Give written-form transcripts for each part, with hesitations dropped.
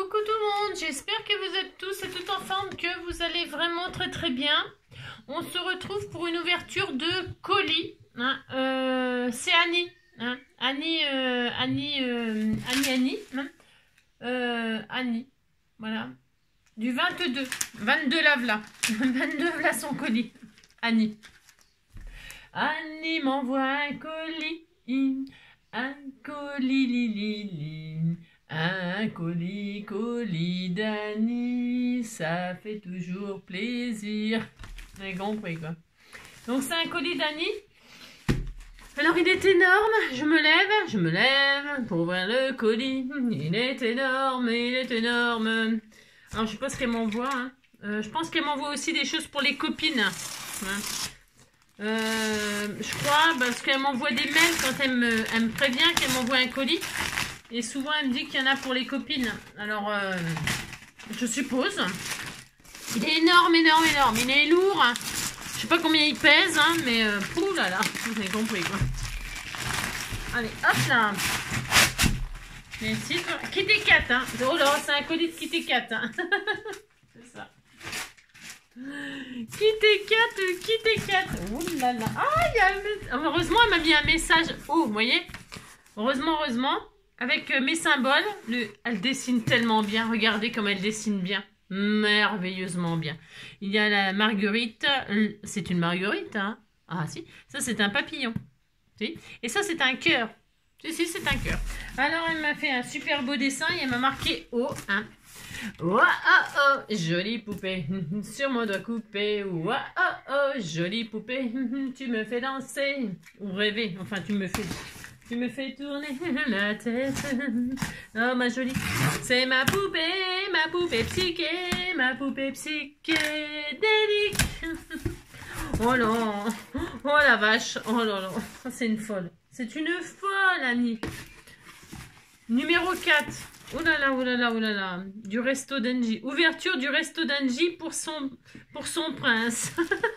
Coucou tout le monde, j'espère que vous êtes tous et toutes en forme, que vous allez vraiment très bien. On se retrouve pour une ouverture de colis. Hein. C'est Annie. Hein. Annie. Annie. Voilà. Du 22. 22 là, voilà. 22 là son colis. Annie. Annie m'envoie un colis. Un colis, li. Un colis d'Annie, ça fait toujours plaisir. Vous avez compris quoi. Donc c'est un colis d'Annie. Alors il est énorme, je me lève pour voir le colis. Il est énorme. Alors je sais pas ce qu'elle m'envoie. Hein. Je pense qu'elle m'envoie aussi des choses pour les copines. Hein. Je crois parce qu'elle m'envoie des mails quand elle me prévient qu'elle m'envoie un colis. Et souvent, elle me dit qu'il y en a pour les copines. Alors, je suppose. Il est énorme. Il est lourd. Hein. Je sais pas combien il pèse, hein, mais pouh là là, vous avez compris quoi. Allez, hop là. Merci. Kitty Cat, hein. Oh là, c'est un colis de Kitty Cat. Hein. C'est ça. Kitty Cat. Oh là là. Ah, heureusement, elle m'a mis un message. Oh, vous voyez. Heureusement. Avec mes symboles, elle dessine tellement bien. Regardez comme elle dessine bien. Merveilleusement bien. Il y a la marguerite. C'est une marguerite, hein? Ah si. Ça, c'est un papillon. Si. Et ça, c'est un cœur. Si, c'est un cœur. Alors, elle m'a fait un super beau dessin et elle m'a marqué « Oh ». Hein. Oh, jolie poupée, sur mon doigt coupé. Oh, jolie poupée, tu me fais danser. Ou rêver. Enfin, tu me fais tourner la tête. Oh ma jolie, c'est ma poupée psyché, ma poupée psychédélique. Oh non, oh la vache, oh là là, c'est une folle. C'est une folle, Annie. Numéro 4. Oh là là. Du resto d'Angie. Ouverture du resto d'Angie pour son prince.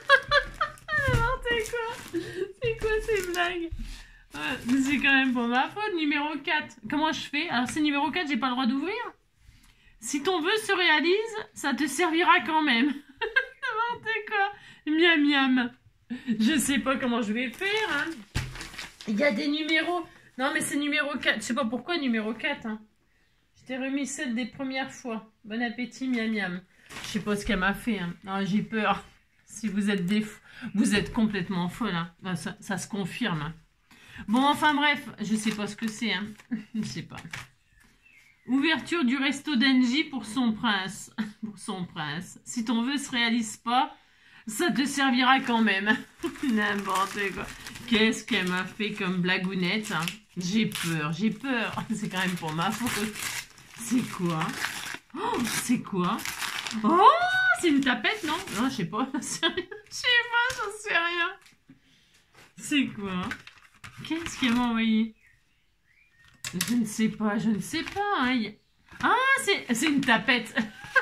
C'est quoi ces blagues? Ouais, c'est quand même pour ma faute. Numéro 4. Comment je fais? Alors, c'est numéro 4, j'ai pas le droit d'ouvrir. Si ton vœu se réalise, ça te servira quand même. N'importe quoi. Miam. Je sais pas comment je vais faire. Hein. Il y a des numéros. Non, mais c'est numéro 4. Je sais pas pourquoi numéro 4. Hein. Je t'ai remis celle des premières fois. Bon appétit, miam. Je sais pas ce qu'elle m'a fait. Hein. Non, j'ai peur. Si vous êtes vous êtes complètement folle. Hein. Ça se confirme. Hein. Bon, enfin bref, je sais pas ce que c'est, hein. Je sais pas. Ouverture du resto d'Angie pour son prince. Si ton vœu se réalise pas, ça te servira quand même. N'importe quoi. Qu'est-ce qu'elle m'a fait comme blagounette, hein. J'ai peur. C'est quand même pour ma faute. C'est quoi? Oh, c'est quoi? Oh, c'est une tapette, non? Non, je sais pas. J'en sais rien. C'est quoi? Qu'est-ce qu'elle m'a envoyé? Je ne sais pas. Hein. Ah, c'est une tapette.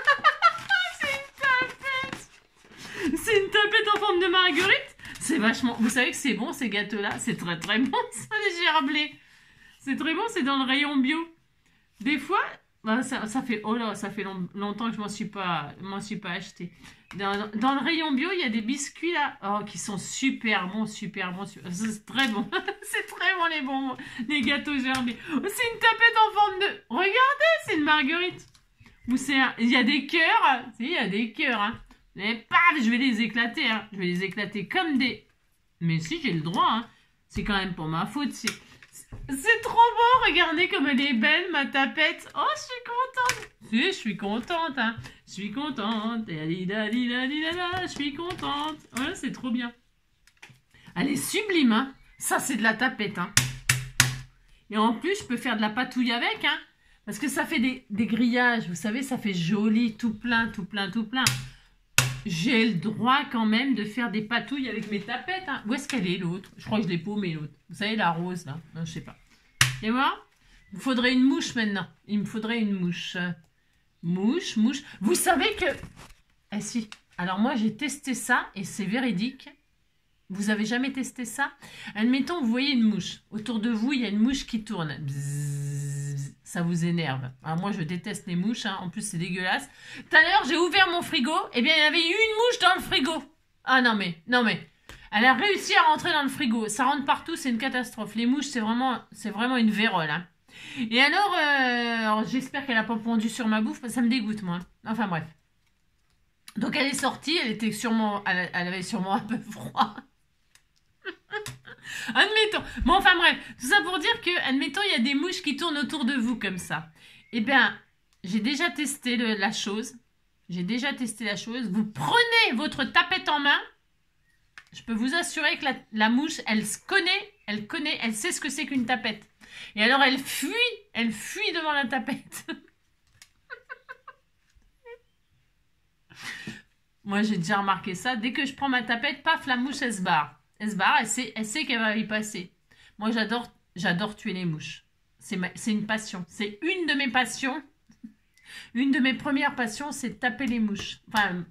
C'est une tapette en forme de marguerite. C'est vachement... Vous savez que c'est bon, ces gâteaux-là. C'est très bon, ça, les gerblés. C'est très bon, c'est dans le rayon bio. Des fois... Bah, ça fait... Oh là, ça fait longtemps que je m'en suis pas acheté. Dans le rayon bio, il y a des biscuits là, qui sont super bons. C'est très bon. C'est très bon les bonbons, les gâteaux gerblés. Oh, c'est une tapette en forme de... Regardez, c'est une marguerite. Ou il y a des cœurs. Si, il y a des cœurs. Hein. Mais paf, je vais les éclater. Hein. Je vais les éclater comme des... Mais si, j'ai le droit. Hein. C'est quand même pour ma faute. C'est trop beau, regardez comme elle est belle, ma tapette. Oh, je suis contente. Si, je suis contente, hein. Je suis contente. Je suis contente. Ouais, c'est trop bien. Elle est sublime, hein. Ça, c'est de la tapette, hein. Et en plus, je peux faire de la patouille avec, hein. Parce que ça fait des grillages. Vous savez, ça fait joli, tout plein. J'ai le droit quand même de faire des patouilles avec mes tapettes. Hein. Où est-ce qu'elle est l'autre? Je crois que je l'ai paumée l'autre. Vous savez, la rose là. Non, je sais pas. Et moi, il me faudrait une mouche maintenant. Il me faudrait une mouche. Mouche. Vous savez que... Eh si. Alors moi, j'ai testé ça et c'est véridique. Vous avez jamais testé ça? Admettons, vous voyez une mouche. Autour de vous, il y a une mouche qui tourne. Bzzz, ça vous énerve. Alors moi, je déteste les mouches. Hein. En plus, c'est dégueulasse. Tout à l'heure, j'ai ouvert mon frigo. Eh bien, il y avait une mouche dans le frigo. Ah non mais. Elle a réussi à rentrer dans le frigo. Ça rentre partout, c'est une catastrophe. Les mouches, c'est vraiment une vérole. Hein. Et alors j'espère qu'elle n'a pas pondu sur ma bouffe, parce que ça me dégoûte, moi. Enfin bref. Donc elle est sortie, elle avait sûrement un peu froid. Admettons. Bon, enfin bref, tout ça pour dire que, admettons, il y a des mouches qui tournent autour de vous comme ça. Eh bien, j'ai déjà testé la chose. Vous prenez votre tapette en main. Je peux vous assurer que la mouche, elle sait ce que c'est qu'une tapette. Et alors, elle fuit devant la tapette. Moi, j'ai déjà remarqué ça. Dès que je prends ma tapette, paf, la mouche, elle se barre. Elle sait qu'elle va y passer. Moi, j'adore tuer les mouches. C'est une passion. C'est une de mes passions. Une de mes premières passions, c'est de taper les mouches. Enfin,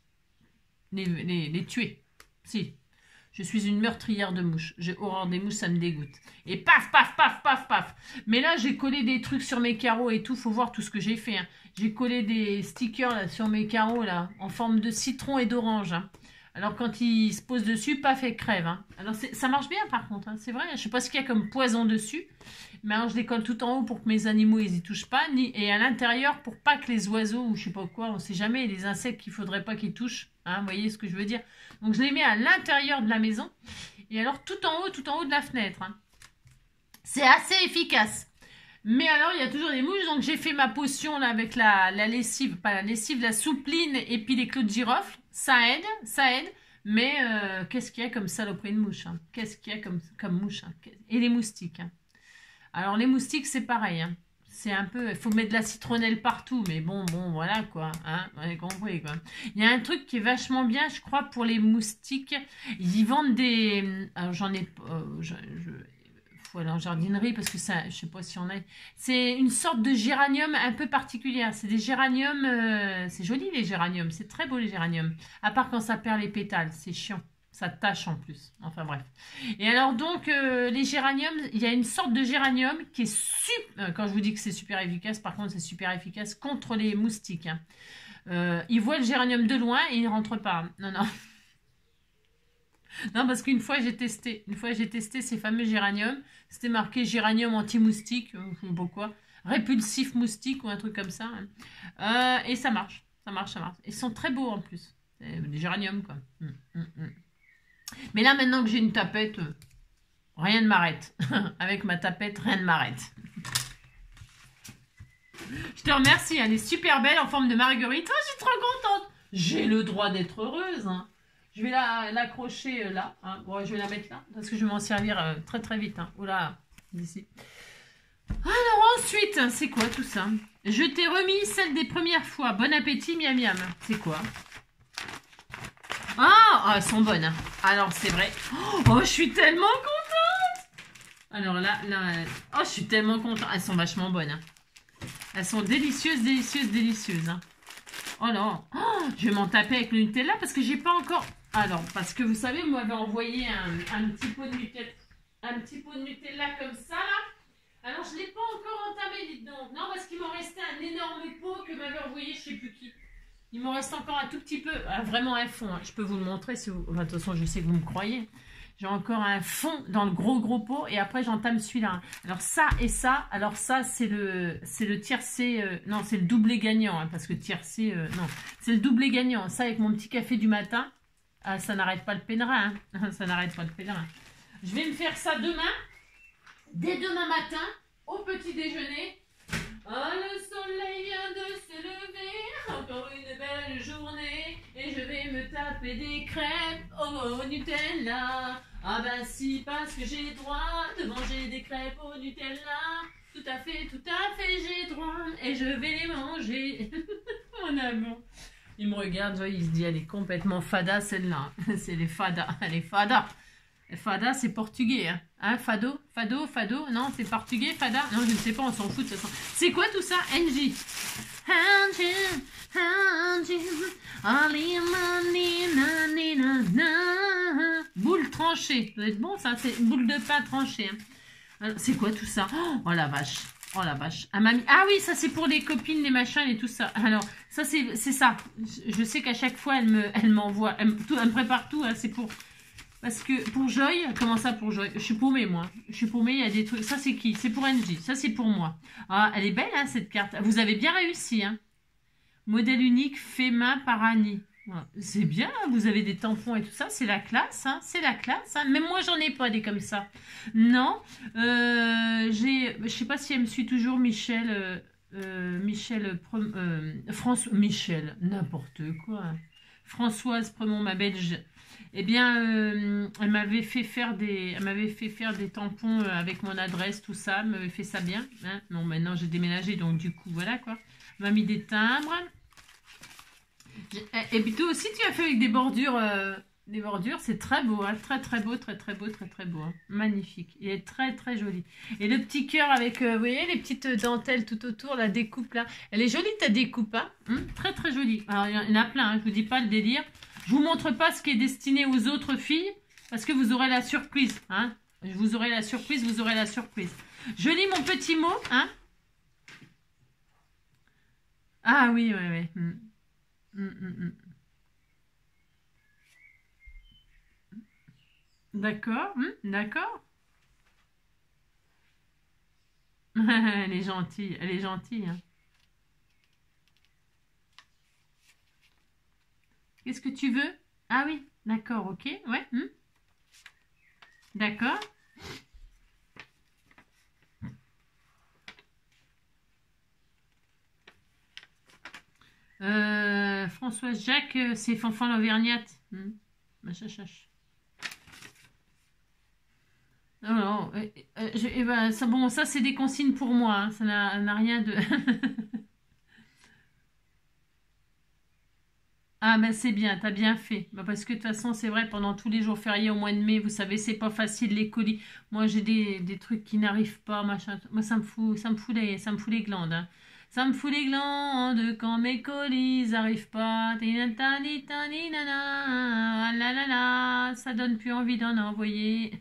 les tuer. Si. Je suis une meurtrière de mouches. J'ai horreur des mouches, ça me dégoûte. Et paf, paf, paf, paf, paf. Mais là, j'ai collé des trucs sur mes carreaux et tout. Faut voir tout ce que j'ai fait. Hein. J'ai collé des stickers là, sur mes carreaux là, en forme de citron et d'orange. Hein. Alors, quand ils se posent dessus, paf, elles crèvent. Hein. Alors, ça marche bien par contre. Hein. C'est vrai. Je sais pas ce qu'il y a comme poison dessus. Mais alors, je les colle tout en haut pour que mes animaux, ils y touchent pas. Et à l'intérieur, pour pas que les oiseaux ou je sais pas quoi, on sait jamais, les insectes qu'il faudrait pas qu'ils touchent. Hein, vous voyez ce que je veux dire? Donc, je les mets à l'intérieur de la maison. Et alors, tout en haut de la fenêtre. Hein. C'est assez efficace. Mais alors, il y a toujours des mouches. Donc, j'ai fait ma potion là, avec la lessive. Pas la lessive, la soupline et puis les clous de girofle. Ça aide. Mais qu'est-ce qu'il y a comme saloperie de mouche? Hein? Qu'est-ce qu'il y a comme mouche? Hein? Et les moustiques. Hein? Alors, les moustiques, c'est pareil. Hein? C'est un peu... Il faut mettre de la citronnelle partout. Mais bon, voilà, quoi. Hein? Vous avez compris, quoi. Il y a un truc qui est vachement bien, je crois, pour les moustiques. Ils vendent des... Alors, j'en ai... faut aller en jardinerie, parce que ça... Je sais pas si on a... C'est une sorte de géranium un peu particulière. C'est des géraniums... C'est joli, les géraniums. C'est très beau, les géraniums. À part quand ça perd les pétales. C'est chiant. Ça tâche en plus. Enfin bref. Et alors donc, les géraniums, il y a une sorte de géranium qui est super... quand je vous dis que c'est super efficace, par contre, c'est super efficace contre les moustiques. Hein. Ils voient le géranium de loin et ils ne rentrent pas. Non. Non, parce qu'une fois, j'ai testé. Ces fameux géraniums. C'était marqué géranium anti-moustique. Je sais pas quoi. Répulsif moustique ou un truc comme ça. Hein. Et ça marche. Ça marche. Ils sont très beaux en plus. Des géraniums, quoi. Mais là, maintenant que j'ai une tapette, rien ne m'arrête. Avec ma tapette, rien ne m'arrête. Je te remercie, elle est super belle en forme de marguerite. Oh, je suis trop contente. J'ai le droit d'être heureuse. Hein. Je vais l'accrocher là. Hein. Bon, je vais la mettre là, parce que je vais m'en servir très très vite. Hein. Oula, d'ici. Alors ensuite, c'est quoi tout ça? Je t'ai remis celle des premières fois. Bon appétit, miam miam. C'est quoi? Ah, elles sont bonnes. Hein. Alors, c'est vrai. Oh, je suis tellement contente. Alors là, oh, je suis tellement contente. Elles sont vachement bonnes. Hein. Elles sont délicieuses. Hein. Oh là. Oh, je vais m'en taper avec le Nutella parce que j'ai pas encore... Alors, parce que vous savez, vous m'avez envoyé un petit pot de Nutella. Un petit pot de Nutella comme ça, là. Alors, je ne l'ai pas encore entamé, dites donc. Non, parce qu'il m'en restait un énorme pot que m'avait envoyé je ne sais plus qui. Il m'en reste encore un tout petit peu, vraiment un fond. Hein. Je peux vous le montrer si vous... Enfin, de toute façon, je sais que vous me croyez. J'ai encore un fond dans le gros pot et après j'entame celui-là. Alors ça et ça, c'est le tiercé, non c'est le doublé gagnant hein, parce que tiercé, non, c'est le doublé gagnant. Ça avec mon petit café du matin, ça n'arrête pas le pèlerin. Hein. Ça n'arrête pas le pèlerin. Je vais me faire ça demain, dès demain matin, au petit déjeuner. Ah, le soleil vient de se lever, encore une belle journée, et je vais me taper des crêpes au Nutella. Ah ben si, parce que j'ai droit de manger des crêpes au Nutella. Tout à fait, j'ai droit, et je vais les manger. Mon amour. Il me regarde, il se dit, elle est complètement fada celle-là. C'est les fadas, elle est fada. Fada, c'est portugais. Hein, fado, non, c'est portugais, fada. Non, je ne sais pas, on s'en fout de toute façon. C'est quoi tout ça? NJ. Boule tranchée. Ça doit être bon, ça. C'est une boule de pain tranchée. Hein. C'est quoi tout ça? Oh la vache. Oh la vache. Ah, mamie. Ah oui, ça c'est pour les copines, les machins et tout ça. Alors, ça c'est ça. Je sais qu'à chaque fois, elle m'envoie. Elle me prépare tout. Hein, c'est pour... Parce que pour Joy, comment ça pour Joy? Je suis paumée, moi. Je suis paumée, il y a des trucs. Ça, c'est qui? C'est pour NJ. Ça, c'est pour moi. Ah, elle est belle, hein, cette carte. Vous avez bien réussi, hein. Modèle unique, fait main par Annie. Voilà. C'est bien, hein, vous avez des tampons et tout ça. C'est la classe, hein. C'est la classe. Hein. Même moi, j'en ai pas des comme ça. Non. Je sais pas si elle me suit toujours, Michel. François. Michel, n'importe quoi. Françoise Premont, ma belge. Eh bien, elle m'avait fait faire des tampons avec mon adresse, tout ça. Elle m'avait fait ça bien. Hein. Bon, maintenant, j'ai déménagé, donc du coup, voilà, quoi. Elle m'a mis des timbres. Et puis, toi aussi, tu as fait avec des bordures. Des bordures, c'est très beau. Hein. Très, très beau, très, très beau, très, très beau. Hein. Magnifique. Il est très, très joli. Et le petit cœur avec, vous voyez, les petites dentelles tout autour, la découpe, là. Elle est jolie, ta découpe, hein. Très, très jolie. Alors, il y en a plein, hein. Je vous dis pas le délire. Je vous montre pas ce qui est destiné aux autres filles, parce que vous aurez la surprise, hein. Vous aurez la surprise, vous aurez la surprise. Je lis mon petit mot, hein. Ah oui, oui, oui. D'accord, d'accord. Elle est gentille, elle est gentille. Hein. Qu'est-ce que tu veux? Ah oui, d'accord, ok, ouais. D'accord. Françoise Jacques, c'est Fanfan l'Auvergnate. Non, non, ben, ça, bon, ça c'est des consignes pour moi, hein, ça n'a rien de... Ah ben c'est bien, t'as bien fait. Bah, parce que de toute façon, c'est vrai, pendant tous les jours fériés au mois de mai, vous savez, c'est pas facile les colis. Moi, j'ai des trucs qui n'arrivent pas, machin. Moi, ça me fout les glandes. Hein. Ça me fout les glandes quand mes colis n'arrivent pas. Ah là là là, ça donne plus envie d'en envoyer.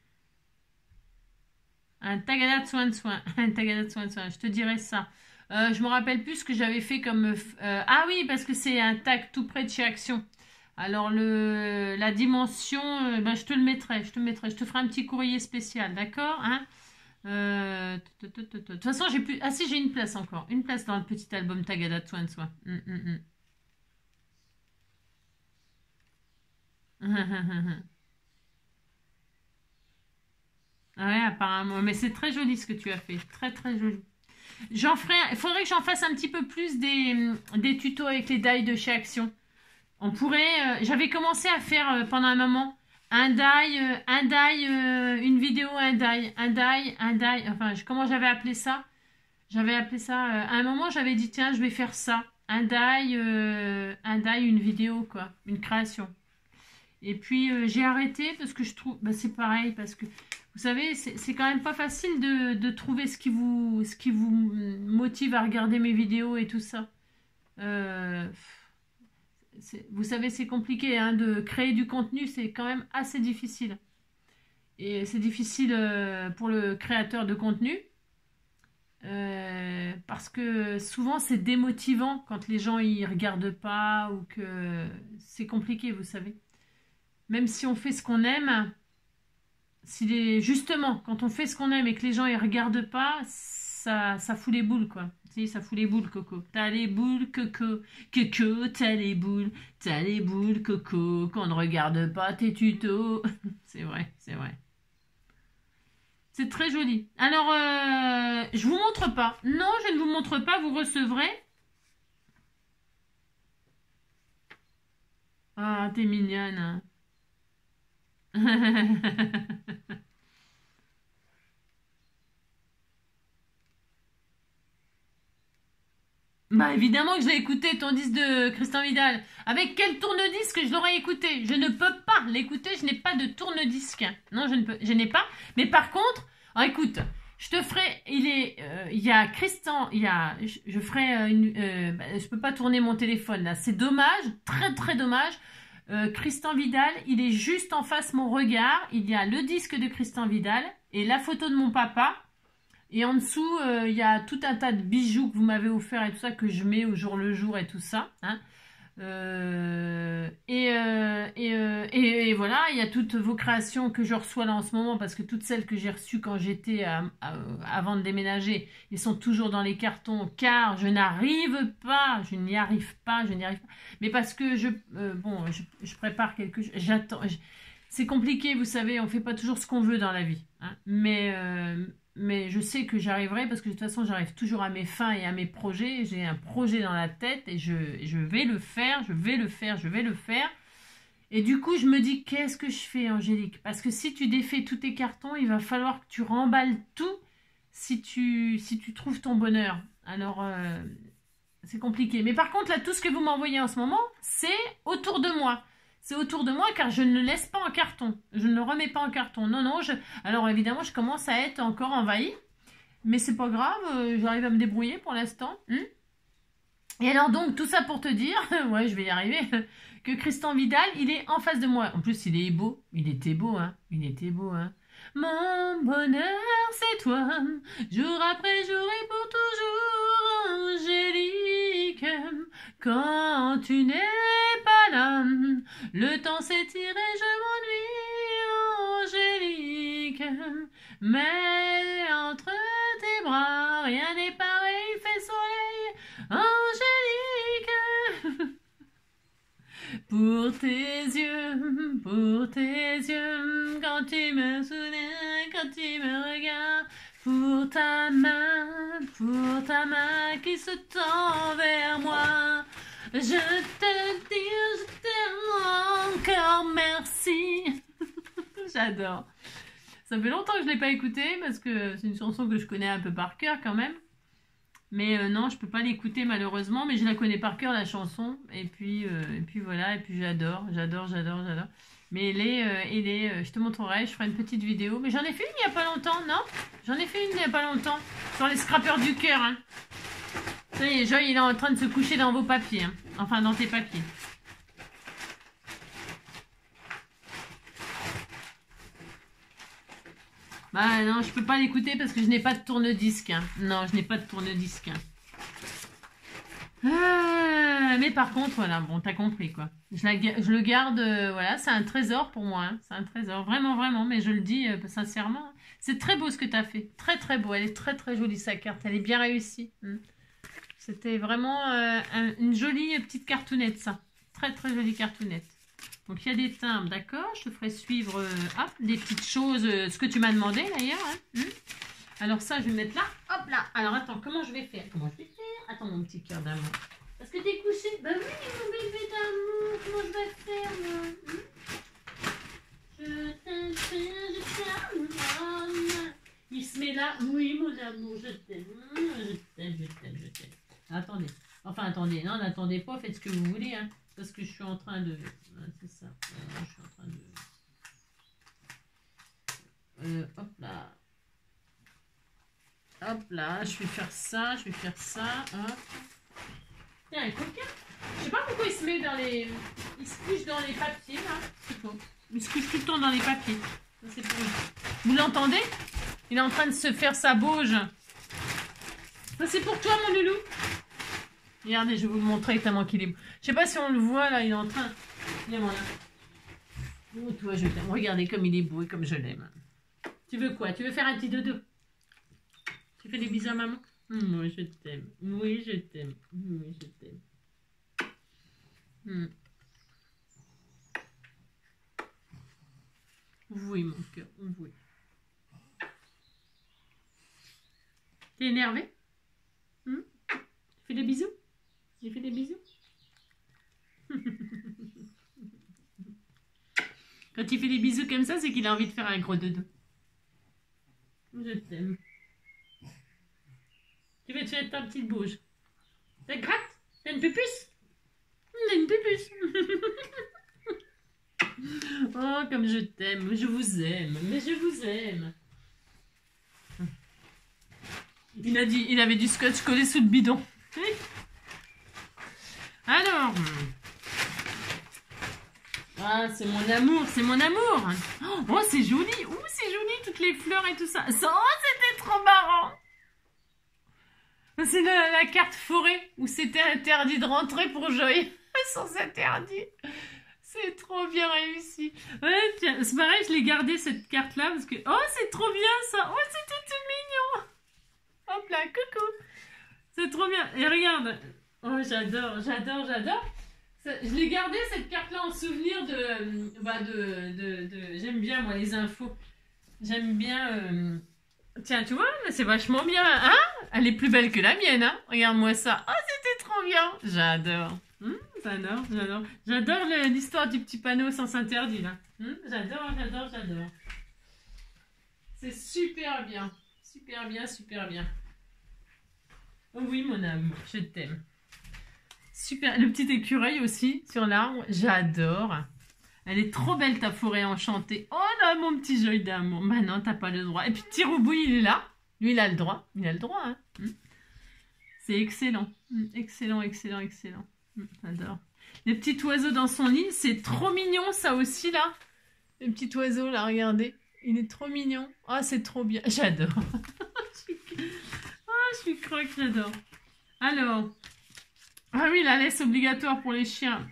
Un tagada de soin de soin. Un tagada de soin de soin. Je te dirais ça. Je me rappelle plus ce que j'avais fait comme... ah oui, parce que c'est un tag tout près de chez Action. Alors, la dimension, ben, je te le mettrai. Je te mettrai. Je te ferai un petit courrier spécial. D'accord, hein. De toute façon, j'ai plus... Ah si, j'ai une place encore. Une place dans le petit album tagada de soin de soin. Ouais, apparemment. Mais c'est très joli ce que tu as fait. Très, très joli. Il faudrait que j'en fasse un petit peu plus des tutos avec les die de chez Action. On pourrait... J'avais commencé à faire pendant un moment une vidéo, un die. Enfin, comment j'avais appelé ça? J'avais appelé ça... à un moment, j'avais dit, tiens, je vais faire ça. Un die, une vidéo, quoi. Une création. Et puis, j'ai arrêté parce que je trouve... Bah, c'est pareil, parce que... Vous savez, c'est quand même pas facile de trouver ce qui vous motive à regarder mes vidéos et tout ça. Vous savez, c'est compliqué hein, de créer du contenu, c'est quand même assez difficile. Et c'est difficile pour le créateur de contenu parce que souvent c'est démotivant quand les gens y regardent pas ou que c'est compliqué, vous savez. Même si on fait ce qu'on aime... Justement, quand on fait ce qu'on aime et que les gens ne regardent pas, ça fout les boules, quoi. Tu sais, ça fout les boules, Coco. T'as les boules, Coco. Coco, t'as les boules, Coco. Qu'on ne regarde pas tes tutos. C'est vrai, c'est vrai. C'est très joli. Alors, je vous montre pas. Non, je ne vous montre pas, vous recevrez. Ah, t'es mignonne. Bah évidemment que je l'ai écouté, ton disque de Christian Vidal. Avec quel tourne-disque je l'aurais écouté? Je ne peux pas l'écouter, je n'ai pas de tourne-disque. Non, je n'ai pas. Mais par contre, écoute, je te ferai, il y a Christian, je ferai je peux pas tourner mon téléphone là, c'est dommage, très très dommage. Christian Vidal, il est juste en face mon regard. Il y a le disque de Christian Vidal et la photo de mon papa. Et en dessous, il y a tout un tas de bijoux que vous m'avez offert et tout ça, que je mets au jour le jour et tout ça. Hein. Et voilà, il y a toutes vos créations que je reçois là en ce moment, parce que toutes celles que j'ai reçues quand j'étais avant de déménager, ils sont toujours dans les cartons, car je n'arrive pas, je n'y arrive pas. Mais parce que je prépare quelque chose, j'attends. C'est compliqué, vous savez, on fait pas toujours ce qu'on veut dans la vie. Hein. Mais je sais que j'arriverai, parce que de toute façon, j'arrive toujours à mes fins et à mes projets. J'ai un projet dans la tête et je vais le faire, je vais le faire. Et du coup, je me dis, qu'est-ce que je fais, Angélique? Parce que si tu défais tous tes cartons, il va falloir que tu remballes tout si tu trouves ton bonheur. Alors, c'est compliqué. Mais par contre, là, tout ce que vous m'envoyez en ce moment, c'est autour de moi. C'est autour de moi, car je ne le laisse pas en carton. Je ne le remets pas en carton. Non. Alors évidemment, je commence à être encore envahie. Mais c'est pas grave, j'arrive à me débrouiller pour l'instant. Et alors donc, tout ça pour te dire, ouais, je vais y arriver, que Christian Vidal, il est en face de moi. En plus, il est beau. Il était beau, hein. Mon bonheur, c'est toi, jour après jour et pour toujours, Angélique. Quand tu n'es pas là, le temps s'étire et je m'ennuie, Angélique. Mais entre tes bras, rien n'est pareil, fait soleil, Angélique. Pour tes yeux, quand tu me souviens, quand tu me regardes, pour ta main qui se tend vers moi, je te dis, je t'aime encore, merci. J'adore. Ça fait longtemps que je ne l'ai pas écoutée, parce que c'est une chanson que je connais un peu par cœur quand même. Mais non, je peux pas l'écouter malheureusement, mais je la connais par cœur, la chanson. Et puis voilà, et puis j'adore. Mais elle est, je te montrerai, je ferai une petite vidéo. Mais j'en ai fait une il n'y a pas longtemps, non? J'en ai fait une il n'y a pas longtemps, sur les scrappers du cœur. Hein. Ça y est, Joy, il est en train de se coucher dans vos papiers. Hein. Enfin, dans tes papiers. Bah non, je peux pas l'écouter parce que je n'ai pas de tourne-disque. Hein. Non, je n'ai pas de tourne-disque. Hein. Mais par contre, voilà, bon, t'as compris quoi. Je le garde, voilà, c'est un trésor pour moi. Hein. C'est un trésor, vraiment, mais je le dis sincèrement. C'est très beau ce que t'as fait. Très beau. Elle est très jolie sa carte. Elle est bien réussie. C'était vraiment une jolie petite cartoonette, ça. Très jolie cartoonette. Donc, il y a des timbres, d'accord. Je te ferai suivre des petites choses, ce que tu m'as demandé d'ailleurs. Hein. Alors ça, je vais mettre là. Hop là. Alors, attends, comment je vais faire? Attends, mon petit cœur d'amour. Parce que t'es couché. Bah oui, mon bébé d'amour. Comment je vais faire, moi? Je t'aime. Il se met là. Oui, mon amour, je t'aime. Attendez. Non, n'attendez pas. Faites ce que vous voulez, hein. Parce que je suis en train de... c'est ça. Je suis en train de... hop là. Je vais faire ça. Hop. Tiens, un coquin. Je sais pas pourquoi il se met dans les... Il se couche dans les papiers, là. C'est faux. Il se couche tout le temps dans les papiers. Ça, c'est pour lui. Vous l'entendez? Il est en train de se faire sa bauge. Ça, c'est pour toi, mon loulou. Regardez, je vais vous le montrer tellement qu'il est beau. Je sais pas si on le voit, là, il est en train... Viens, mon là. Oh, toi, je t'aime. Regardez comme il est beau et comme je l'aime. Tu veux quoi? Tu veux faire un petit dodo? Tu fais des bisous à maman? Oui, je t'aime. Oui, je t'aime. Oui, mon cœur. Oui. T'es énervé? Tu fais des bisous? J'ai fait des bisous? Quand il fait des bisous comme ça, c'est qu'il a envie de faire un gros dodo. Je t'aime. Tu veux te faire ta petite bouge? Ça te gratte? T'as une pupuce? T'as une pupuce. Oh, comme je t'aime. Je vous aime. Mais je vous aime. Il avait du scotch collé sous le bidon. Alors, Ah, c'est mon amour, c'est mon amour. Oh, c'est joli. Oh, c'est joli, toutes les fleurs et tout ça. Oh, c'était trop marrant. C'est la carte forêt où c'était interdit de rentrer pour Joy. Sans interdit. C'est trop bien réussi. Ouais, tiens, c'est pareil, je l'ai gardé cette carte-là parce que... Oh, c'est trop bien ça. Oh, c'était tout mignon. Hop là, coucou. C'est trop bien. Et regarde. Oh, j'adore, j'adore, j'adore. Je l'ai gardé cette carte-là en souvenir J'aime bien, moi, les infos. J'aime bien... Tiens, tu vois, c'est vachement bien. Hein? Elle est plus belle que la mienne, hein? Regarde-moi ça. Oh, c'était trop bien. J'adore. J'adore, j'adore. J'adore l'histoire du petit panneau sens interdit, là. J'adore, j'adore, j'adore. C'est super bien. Super bien, super bien. Oh oui, mon amour, je t'aime. Super. Le petit écureuil aussi, sur l'arbre. J'adore. Elle est trop belle, ta forêt enchantée. Oh là, mon petit Joy d'amour. Bah non, t'as pas le droit. Et puis, petit Roubouille, il est là. Lui, il a le droit. Il a le droit, hein. C'est excellent. Excellent, excellent, excellent. J'adore. Les petits oiseaux dans son lit, c'est trop mignon, ça aussi, là. Le petit oiseau, là, regardez. Il est trop mignon. Oh, c'est trop bien. J'adore. Je suis croque, j'adore. Alors. Ah oui, la laisse obligatoire pour les chiens.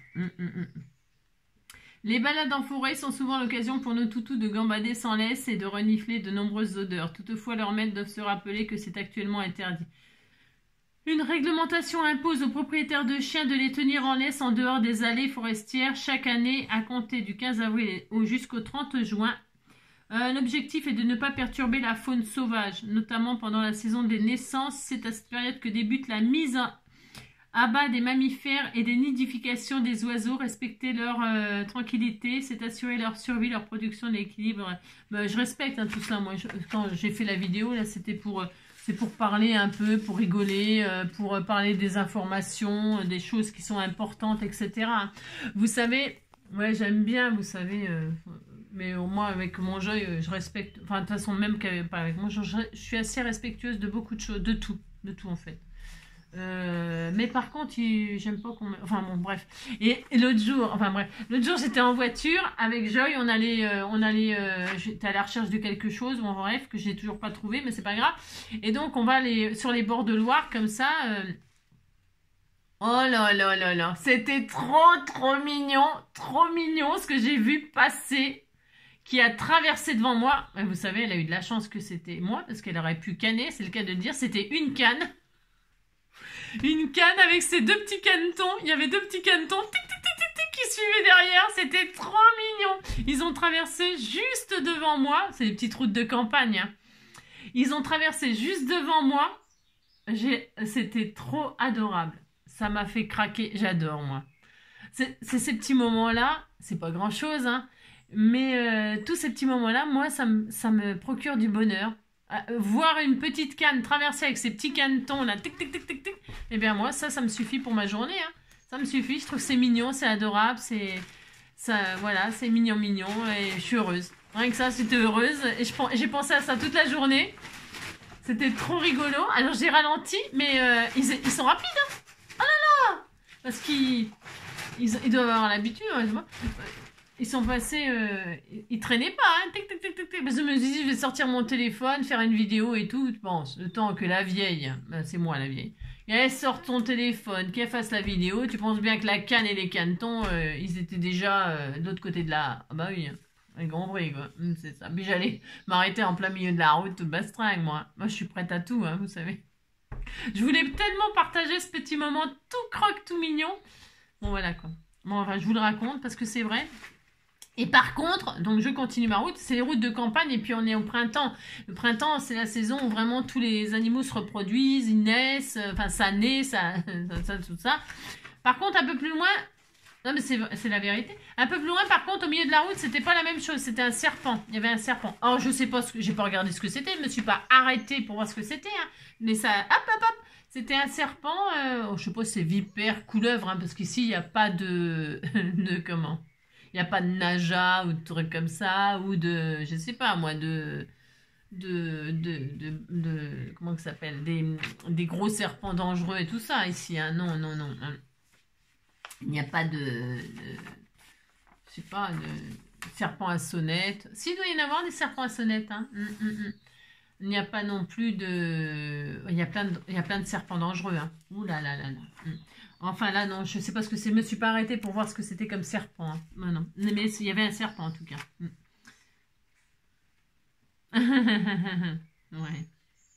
Les balades en forêt sont souvent l'occasion pour nos toutous de gambader sans laisse et de renifler de nombreuses odeurs. Toutefois, leurs maîtres doivent se rappeler que c'est actuellement interdit. Une réglementation impose aux propriétaires de chiens de les tenir en laisse en dehors des allées forestières chaque année à compter du 15 avril jusqu'au 30 juin. L'objectif est de ne pas perturber la faune sauvage, notamment pendant la saison des naissances. C'est à cette période que débute la mise à bas des mammifères et des nidifications des oiseaux. Respecter leur tranquillité, c'est assurer leur survie, leur production, l'équilibre. Je respecte tout ça. Moi, quand j'ai fait la vidéo, là, c'était pour parler un peu, pour rigoler, pour parler des informations, des choses qui sont importantes, etc. Vous savez, ouais, j'aime bien, vous savez, mais au moins avec mon Joy, je respecte, enfin, de toute façon, même pas avec mon Joy, je suis assez respectueuse de beaucoup de choses, de tout en fait. Mais par contre, j'aime pas qu'on... Enfin bon, bref. Et l'autre jour, j'étais en voiture avec Joy, j'étais à la recherche de quelque chose, bon bref, que j'ai toujours pas trouvé, mais c'est pas grave. Et donc, on va aller sur les bords de Loire, comme ça. Oh là là là là, c'était trop mignon ce que j'ai vu passer, qui a traversé devant moi. Vous savez, elle a eu de la chance que c'était moi, parce qu'elle aurait pu canner, c'est le cas de dire, c'était une canne. Une canne avec ses deux petits canetons. Il y avait deux petits canetons qui suivaient derrière. C'était trop mignon. Ils ont traversé juste devant moi. C'est des petites routes de campagne. Hein. Ils ont traversé juste devant moi. C'était trop adorable. Ça m'a fait craquer. J'adore, moi. C'est ces petits moments-là. C'est pas grand-chose, hein. Mais tous ces petits moments-là, moi, ça me procure du bonheur. Voir une petite canne traverser avec ses petits canetons là, tic tic tic tic tic, et bien moi ça me suffit pour ma journée, hein. Ça me suffit, je trouve que c'est mignon, c'est adorable, voilà, c'est mignon et je suis heureuse. Rien que ça, j'étais heureuse et j'ai pensé à ça toute la journée. C'était trop rigolo. Alors j'ai ralenti, mais ils sont rapides, hein. Oh là là, parce qu'ils doivent avoir l'habitude, hein, ils sont passés, ils traînaient pas, hein, tic, tic, tic, tic, tic. Parce que je me suis dit, je vais sortir mon téléphone, faire une vidéo et tout. Tu penses, le temps que la vieille, c'est moi la vieille, et elle sort ton téléphone, qu'elle fasse la vidéo, tu penses bien que la canne et les canetons, ils étaient déjà de l'autre côté de la... Ah bah oui, un grand bruit, quoi. C'est ça. Puis j'allais m'arrêter en plein milieu de la route, bastringue, moi. Moi, je suis prête à tout, hein, vous savez. Je voulais tellement partager ce petit moment tout croque, tout mignon. Bon, voilà, quoi. Bon, enfin, je vous le raconte parce que c'est vrai. Et par contre, donc je continue ma route, c'est les routes de campagne et puis on est au printemps. Le printemps, c'est la saison où vraiment tous les animaux se reproduisent, ils naissent, enfin ça naît, tout ça. Par contre, un peu plus loin, non mais c'est la vérité, un peu plus loin par contre, au milieu de la route, c'était pas la même chose, c'était un serpent, il y avait un serpent. Alors je sais pas, j'ai pas regardé ce que c'était, je me suis pas arrêtée pour voir ce que c'était, hein, mais ça, hop, c'était un serpent, je sais pas si c'est vipère, couleuvre, hein, parce qu'ici il n'y a pas de comment... Il n'y a pas de naja ou de trucs comme ça, ou de, je sais pas moi, comment ça s'appelle, des gros serpents dangereux et tout ça ici, hein. Non. Il n'y a pas de sais pas, de serpent à sonnette. S'il doit y en avoir des serpents à sonnette, hein. Il n'y a pas non plus de... Il y a plein de serpents dangereux, hein. Ouh là là là là. Enfin là, non, je sais pas ce que c'est. Je me suis pas arrêtée pour voir ce que c'était comme serpent, hein. Non, non. Mais il y avait un serpent, en tout cas. Ouais.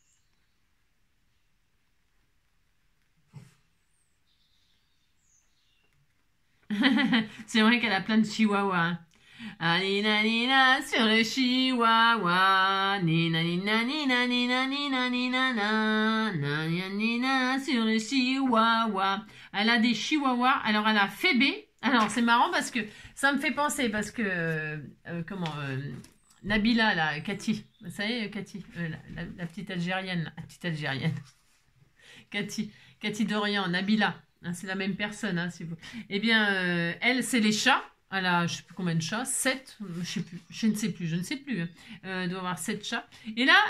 C'est vrai qu'elle a plein de chihuahuas, hein. Ah, nina nina sur le chihuahua, nina nina nina nina nina nina na, nina nina sur le chihuahua. Elle a des chihuahuas. Alors elle a Phébé. Alors c'est marrant parce que ça me fait penser parce que Nabila là, Cathy, vous savez Cathy, la petite Algérienne, la petite Algérienne, Cathy Dorian, Nabila. Hein, c'est la même personne, hein, si vous... Eh bien, elle, c'est les chats. Elle a, je sais plus combien de chats, 7, je ne sais plus. Elle doit avoir 7 chats. Et là,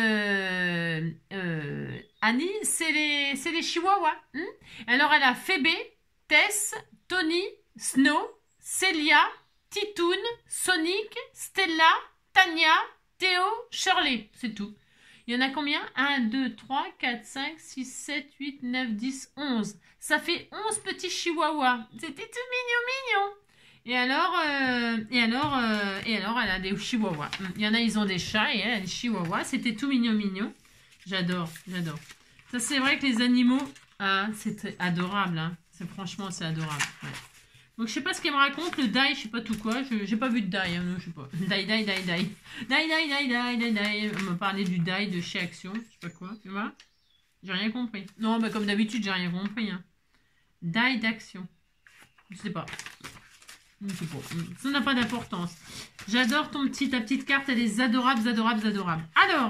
Annie, c'est les chihuahuas. Hein. Alors, elle a Phébé, Tess, Tony, Snow, Célia, Titoun, Sonic, Stella, Tania, Théo, Shirley. C'est tout. Il y en a combien? 1, 2, 3, 4, 5, 6, 7, 8, 9, 10, 11. Ça fait 11 petits chihuahuas. C'était tout mignon. Et alors, elle a des chihuahuas. Il y en a, ils ont des chats et elle a des chihuahuas. C'était tout mignon. J'adore. Ça, c'est vrai que les animaux, c'est adorable. Hein. Franchement, c'est adorable. Ouais. Donc, je sais pas ce qu'elle me raconte. Le die, je sais pas tout quoi. J'ai pas vu de die. Hein, je sais pas. Die. On m'a parlé du die de chez Action. Je sais pas quoi. Tu vois? J'ai rien compris. Non, bah, comme d'habitude, j'ai rien compris. Hein. Die d'Action. Je sais pas. Ça n'a pas d'importance. J'adore ta petite carte. Elle est adorable. Alors.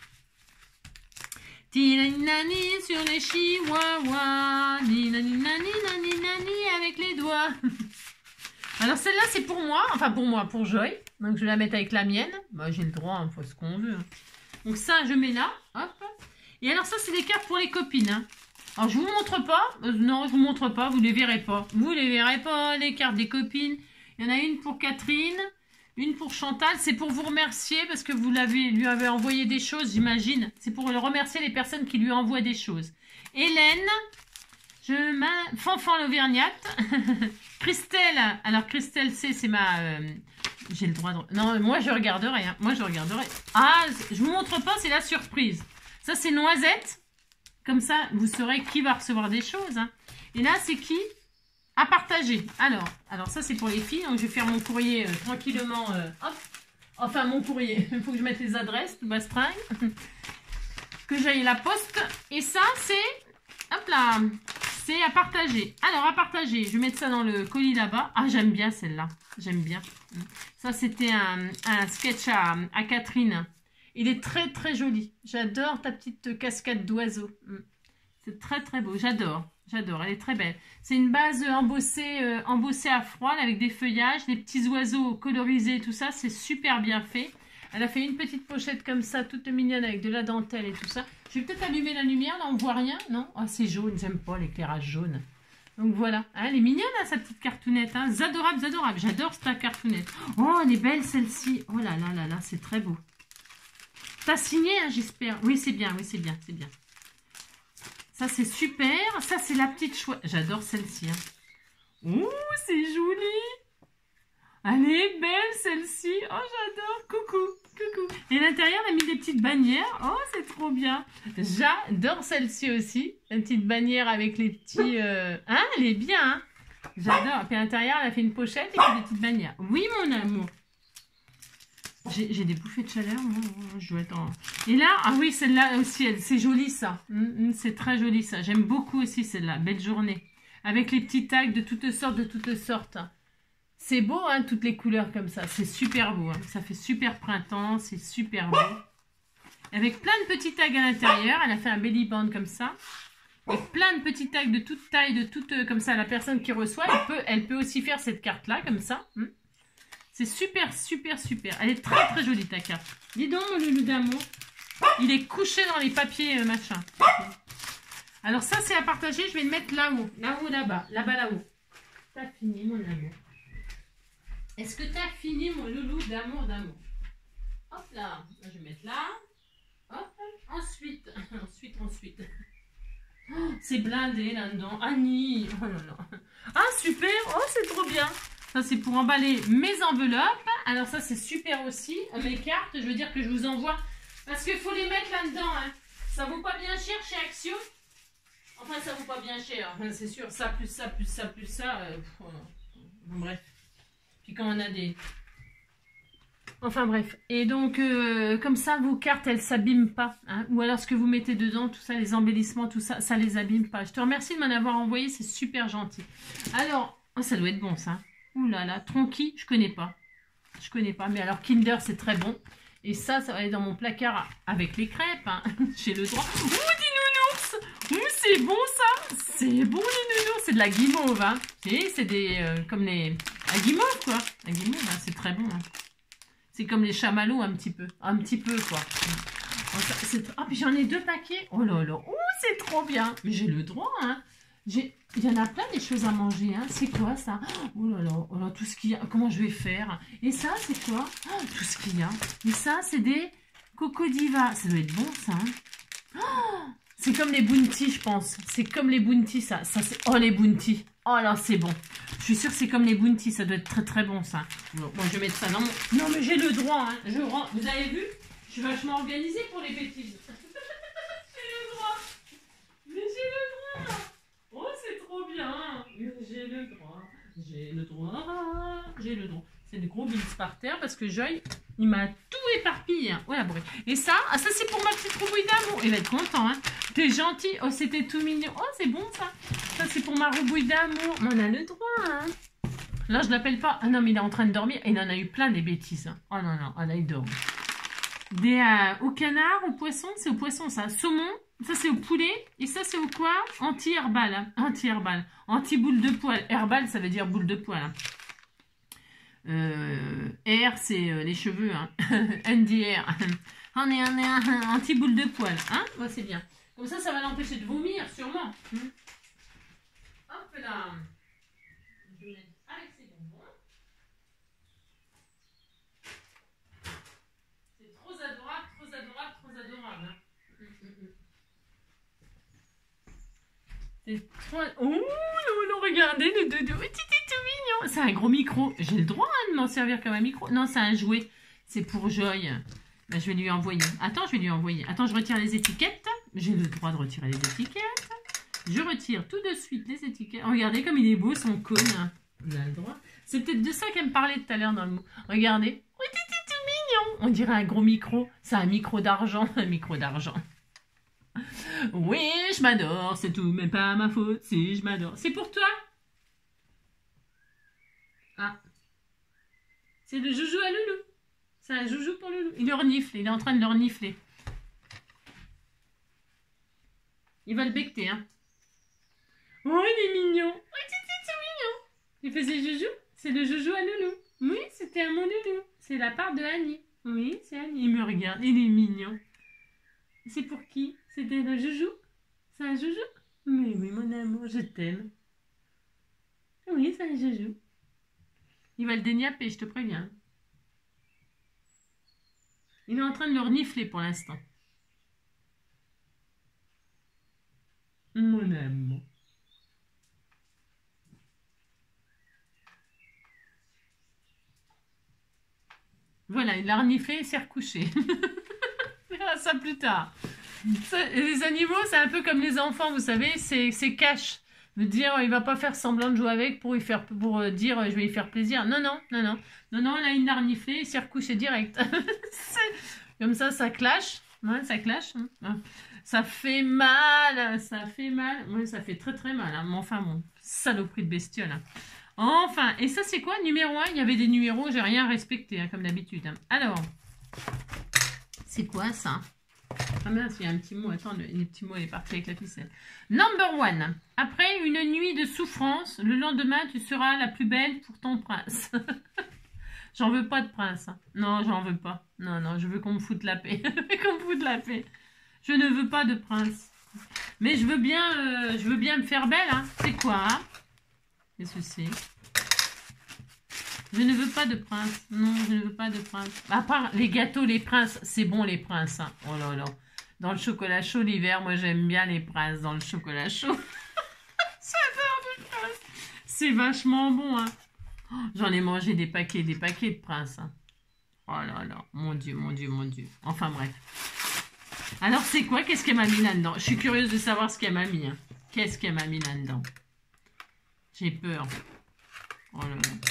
Tinani sur les chihuahuas. Ninani avec les doigts. Alors celle-là c'est pour moi. Enfin pour Joy. Donc je vais la mettre avec la mienne. Bah, j'ai le droit, hein, faut ce qu'on veut. Donc ça je mets là. Hop. Et alors ça c'est des cartes pour les copines. Hein. Alors, je vous montre pas. Non, je vous montre pas. Vous les verrez pas. Vous les verrez pas, les cartes des copines. Il y en a une pour Catherine, une pour Chantal. C'est pour vous remercier parce que vous lui avez envoyé des choses, j'imagine. C'est pour remercier les personnes qui lui envoient des choses. Hélène, Fanfan l'Auvergnate. Christelle. Alors, Christelle, c'est ma... j'ai le droit de... Non, moi, je regarderai. Hein. Ah, je vous montre pas, c'est la surprise. Ça, c'est Noisette. Comme ça, vous saurez qui va recevoir des choses. Hein. Et là, c'est qui? À partager. Alors ça, c'est pour les filles. Donc, je vais faire mon courrier tranquillement. Hop. Enfin, mon courrier. Il faut que je mette les adresses, tout bastringue. Que j'aille la poste. Et ça, c'est... Hop là. C'est à partager. Alors, à partager. Je vais mettre ça dans le colis là-bas. Ah, j'aime bien celle-là. J'aime bien. Ça, c'était un sketch à Catherine. Il est très joli. J'adore ta petite cascade d'oiseaux. C'est très beau. J'adore. Elle est très belle. C'est une base embossée à froid avec des feuillages, des petits oiseaux colorisés, tout ça. C'est super bien fait. Elle a fait une petite pochette comme ça, toute mignonne avec de la dentelle et tout ça. Je vais peut-être allumer la lumière. Là, on voit rien. Non? Oh, c'est jaune. J'aime pas l'éclairage jaune. Donc voilà. Hein, elle est mignonne, hein, sa petite cartoonette. Hein. Adorable. J'adore cette cartoonette. Oh, elle est belle celle-ci. Oh là là. C'est très beau. T'as signé, hein, j'espère. Oui, c'est bien. Ça, c'est super. Ça, c'est la petite chouette. J'adore celle-ci. Hein. Ouh, c'est joli. Elle est belle, celle-ci. Oh, j'adore. Coucou. Et à l'intérieur, elle a mis des petites bannières. Oh, c'est trop bien. J'adore celle-ci aussi. La petite bannière avec les petits... Hein, elle est bien. Hein. J'adore. Puis à l'intérieur, elle a fait une pochette et puis des petites bannières. Oui, mon amour. J'ai des bouffées de chaleur, moi. Je dois être en... Et là, ah oui, celle-là aussi, c'est joli ça. C'est très joli ça. J'aime beaucoup aussi celle-là. Belle journée. Avec les petits tags de toutes sortes. C'est beau, hein, toutes les couleurs comme ça. C'est super beau. Hein. Ça fait super printemps. C'est super beau. Avec plein de petits tags à l'intérieur. Elle a fait un belly band comme ça. Et plein de petits tags de toute taille, comme ça. La personne qui reçoit, elle peut aussi faire cette carte-là, comme ça. C'est super. Elle est très jolie ta carte. Dis donc, mon loulou d'amour. Il est couché dans les papiers, machin. Alors ça, c'est à partager. Je vais le mettre là-haut. Là-haut, là-bas. Là-haut. T'as fini, mon amour. Est-ce que tu as fini, mon loulou d'amour, d'amour? Hop là, je vais mettre là. Hop, ensuite. Oh, c'est blindé là-dedans. Annie. Oh là là. Ah, super. Oh, c'est trop bien. Ça, c'est pour emballer mes enveloppes. Alors ça, c'est super aussi. Mes cartes, je veux dire que je vous envoie. Parce qu'il faut les mettre là-dedans. Hein. Ça vaut pas bien cher chez Action. Enfin, ça vaut pas bien cher. C'est sûr. Ça, plus ça, plus ça, plus ça. Bref. Puis quand on a des... Enfin bref, et donc comme ça vos cartes elles s'abîment pas, hein. Ou alors ce que vous mettez dedans, tout ça, les embellissements, tout ça, ça les abîme pas. Je te remercie de m'en avoir envoyé, c'est super gentil. Alors, oh, ça doit être bon ça. Ouh là là, Tronqui, je connais pas, mais alors Kinder c'est très bon. Et ça va aller dans mon placard avec les crêpes, hein. J'ai le droit. Ouh, des nounours. Ouh, c'est bon ça, c'est bon les nounours, c'est de la guimauve, hein. C'est des, comme les, la guimauve quoi, la guimauve, hein, c'est très bon, hein. C'est comme les chamallows un petit peu quoi. Oh, puis j'en ai 2 paquets. Oh là là, oh, c'est trop bien. Mais j'ai le droit, hein. Il y en a plein des choses à manger, hein. C'est quoi ça? Oh là là, tout ce qu'il y a. Comment je vais faire? Et ça, c'est quoi? Oh, tout ce qu'il y a. Et ça, c'est des cocodiva. Ça doit être bon, ça. Hein. Oh, c'est comme les bounty, je pense. C'est comme les bounty, ça. C'est... Oh, les bounty. Oh là, c'est bon. Je suis sûre que c'est comme les bounty. Ça doit être très très bon, ça. Bon, moi, je vais mettre ça dans mon... Non, mais j'ai le droit, hein. Vous avez vu? Je suis vachement organisée pour les bêtises. J'ai le droit. Mais j'ai le droit. Oh, c'est trop bien. J'ai le droit. J'ai le droit. J'ai le droit. C'est des gros bits par terre parce que Joy, il m'a tout éparpillé. Hein. Voilà, bref. Et ça, ça c'est pour ma petite roubouille d'amour. Il va être content, hein. T'es gentil. Oh, c'était tout mignon. Oh, c'est bon ça. Ça c'est pour ma roubouille d'amour. Mais on a le droit, hein. Là, je l'appelle pas. Ah non, mais il est en train de dormir. Et il en a eu plein des bêtises. Hein. Oh non, non. Oh là, il dort. Des au canard, au poisson. C'est au poisson, ça. Saumon. Ça, c'est au poulet. Et ça, c'est au quoi? Anti-herbal. Hein. Anti-herbal. Anti-boule de poil. Herbal, ça veut dire boule de poil. Hein. R, c'est les cheveux. Hein. NDR. On est anti-boule de poil. Hein? Ouais, c'est bien. Comme ça, ça va l'empêcher de vomir, sûrement. Hop là. Je vais mettre avec ces bonbons. C'est trop adorable, trop adorable, trop adorable. Hein. C'est trop... Oh, regardez le dodo. C'était tout mignon. C'est un gros micro. J'ai le droit hein, de m'en servir comme un micro. Non, c'est un jouet. C'est pour Joy. Ben, je vais lui envoyer. Attends, je vais lui envoyer. Attends, je retire les étiquettes. J'ai le droit de retirer les étiquettes. Je retire tout de suite les étiquettes. Regardez comme il est beau, son cône. On a le droit. C'est peut-être de ça qu'elle me parlait tout à l'heure dans le mot. Regardez. Oh, c'était tout mignon. On dirait un gros micro. C'est un micro d'argent. Un micro d'argent. Oui, je m'adore. C'est tout, mais pas ma faute. Si, je m'adore. C'est pour toi? Ah. C'est le joujou à Loulou. C'est un joujou pour Loulou. Il le renifle. Il est en train de le renifler. Il va le becter, hein. Oh, il est mignon. Oh, c'est tout mignon. Il faisait joujou. C'est le joujou à Loulou. Oui, c'était à mon Loulou. C'est la part de Annie. Oui, c'est Annie. Il me regarde. Il est mignon. C'est pour qui? C'était le joujou? C'est un joujou? Mais oui, mon amour, je t'aime. Oui, c'est un joujou. Il va le déniapper, je te préviens. Il est en train de le renifler pour l'instant. Mon amour. Voilà, il l'a reniflé et s'est recouché. On verra ça plus tard. Ça, les animaux, c'est un peu comme les enfants, vous savez, c'est cash. De dire, il va pas faire semblant de jouer avec pour dire, je vais lui faire plaisir. Non, non, non, non. Non, non, là, il l'a reniflé, il s'est recouché direct. Comme ça clash. Ouais, ça clash. Hein. Ça fait mal, ça fait mal. Oui, ça fait très très mal. Hein. Mais enfin, bon, saloperie de bestiole. Hein. Enfin, et ça, c'est quoi? Numéro 1, il y avait des numéros, j'ai rien respecté, hein, comme d'habitude. Hein. Alors, c'est quoi ça? Ah mince, il y a un petit mot. Attends, le petit mot est parti avec la ficelle. Number 1. Après une nuit de souffrance, le lendemain, tu seras la plus belle pour ton prince. J'en veux pas de prince. Hein. Non, j'en veux pas. Non, non, je veux qu'on me foute la paix. Qu'on me foute la paix. Je ne veux pas de prince. Mais je veux bien me faire belle. Hein. C'est quoi hein? Qu'est-ce que c'est? Je ne veux pas de prince. Non, je ne veux pas de prince. À part les gâteaux, les princes, c'est bon les princes. Hein. Oh là là. Dans le chocolat chaud l'hiver, moi j'aime bien les princes dans le chocolat chaud. J'adore les princes. C'est vachement bon. Hein. Oh, j'en ai mangé des paquets de princes. Hein. Oh là là. Mon Dieu, mon Dieu, mon Dieu. Enfin bref. Alors c'est quoi? Qu'est-ce qu'elle m'a mis là-dedans? Je suis curieuse de savoir ce qu'elle m'a mis. Hein. Qu'est-ce qu'elle m'a mis là-dedans? J'ai peur. Oh là là.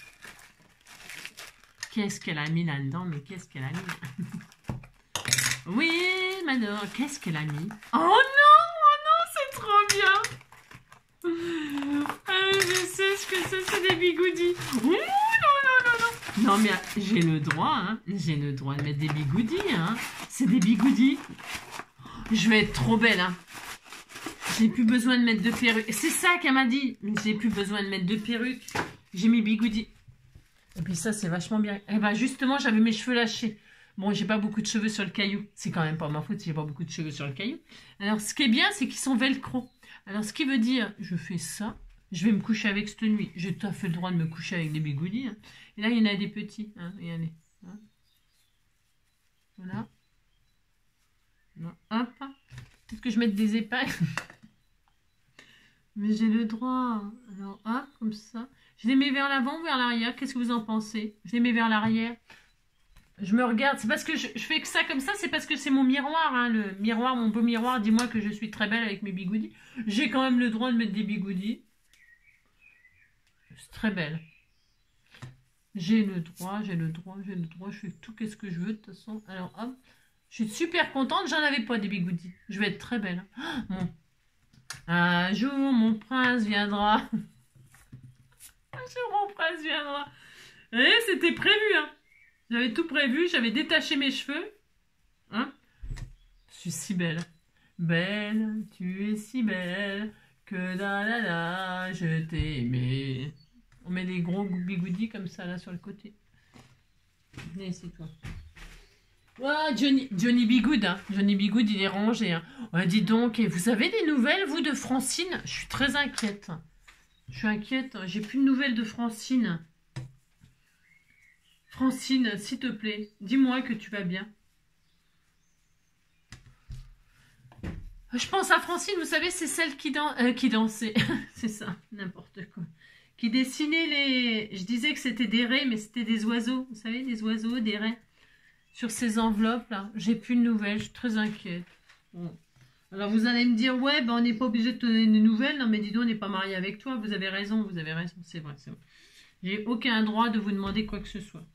Qu'est-ce qu'elle a mis là-dedans? Mais qu'est-ce qu'elle a mis? Oui, Mador, qu'est-ce qu'elle a mis? Oh non, c'est trop bien. Ah, je sais ce que c'est des bigoudis. Oh non, non, non, non. Non, mais j'ai le droit, hein. J'ai le droit de mettre des bigoudis, hein. C'est des bigoudis. Je vais être trop belle, hein. J'ai plus besoin de mettre de perruque. C'est ça qu'elle m'a dit. J'ai plus besoin de mettre de perruque. J'ai mis bigoudis. Et puis ça, c'est vachement bien. Eh ben justement, j'avais mes cheveux lâchés. Bon, j'ai pas beaucoup de cheveux sur le caillou. C'est quand même pas ma faute si j'ai pas beaucoup de cheveux sur le caillou. Alors, ce qui est bien, c'est qu'ils sont velcro. Alors, ce qui veut dire, je fais ça. Je vais me coucher avec cette nuit. J'ai tout à fait le droit de me coucher avec des bigoudis. Hein. Et là, il y en a des petits. Hein. Regardez. Hein. Voilà. Non. Hop. Peut-être que je mette des épingles. Mais j'ai le droit. Alors, hop, comme ça. Je les mets vers l'avant ou vers l'arrière? Qu'est-ce que vous en pensez? Je les mets vers l'arrière. Je me regarde. C'est parce que je fais que ça comme ça. C'est parce que c'est mon miroir. Hein, le miroir, mon beau miroir. Dis-moi que je suis très belle avec mes bigoudis. J'ai quand même le droit de mettre des bigoudis. C'est très belle. J'ai le droit, j'ai le droit, j'ai le droit. Je fais tout qu'est-ce que je veux de toute façon. Alors, hop. Je suis super contente. J'en avais pas des bigoudis. Je vais être très belle. Bon. Un jour, mon prince viendra. Un jour, mon prince viendra. Et c'était prévu, hein. J'avais tout prévu. J'avais détaché mes cheveux. Hein. Je suis si belle. Belle, tu es si belle que da la la, je t'ai aimé. On met des gros bigoudis comme ça, là, sur le côté. Venez ici, toi. Ouais, Johnny Bigoud, hein. Johnny Bigoud, il est rangé. Hein. Ouais, dis donc, et vous avez des nouvelles, vous, de Francine? Je suis très inquiète. Je suis inquiète. J'ai plus de nouvelles de Francine. Francine, s'il te plaît, dis-moi que tu vas bien. Je pense à Francine, vous savez, c'est celle qui dansait. C'est ça, n'importe quoi. Qui dessinait les... Je disais que c'était des raies, mais c'était des oiseaux. Vous savez, des oiseaux, des raies. Sur ces enveloppes là, j'ai plus de nouvelles, je suis très inquiète. Bon. Alors vous allez me dire, ouais, ben on n'est pas obligé de te donner des nouvelles. Non mais dis donc, on n'est pas marié avec toi, vous avez raison, c'est vrai, c'est vrai. J'ai aucun droit de vous demander quoi que ce soit.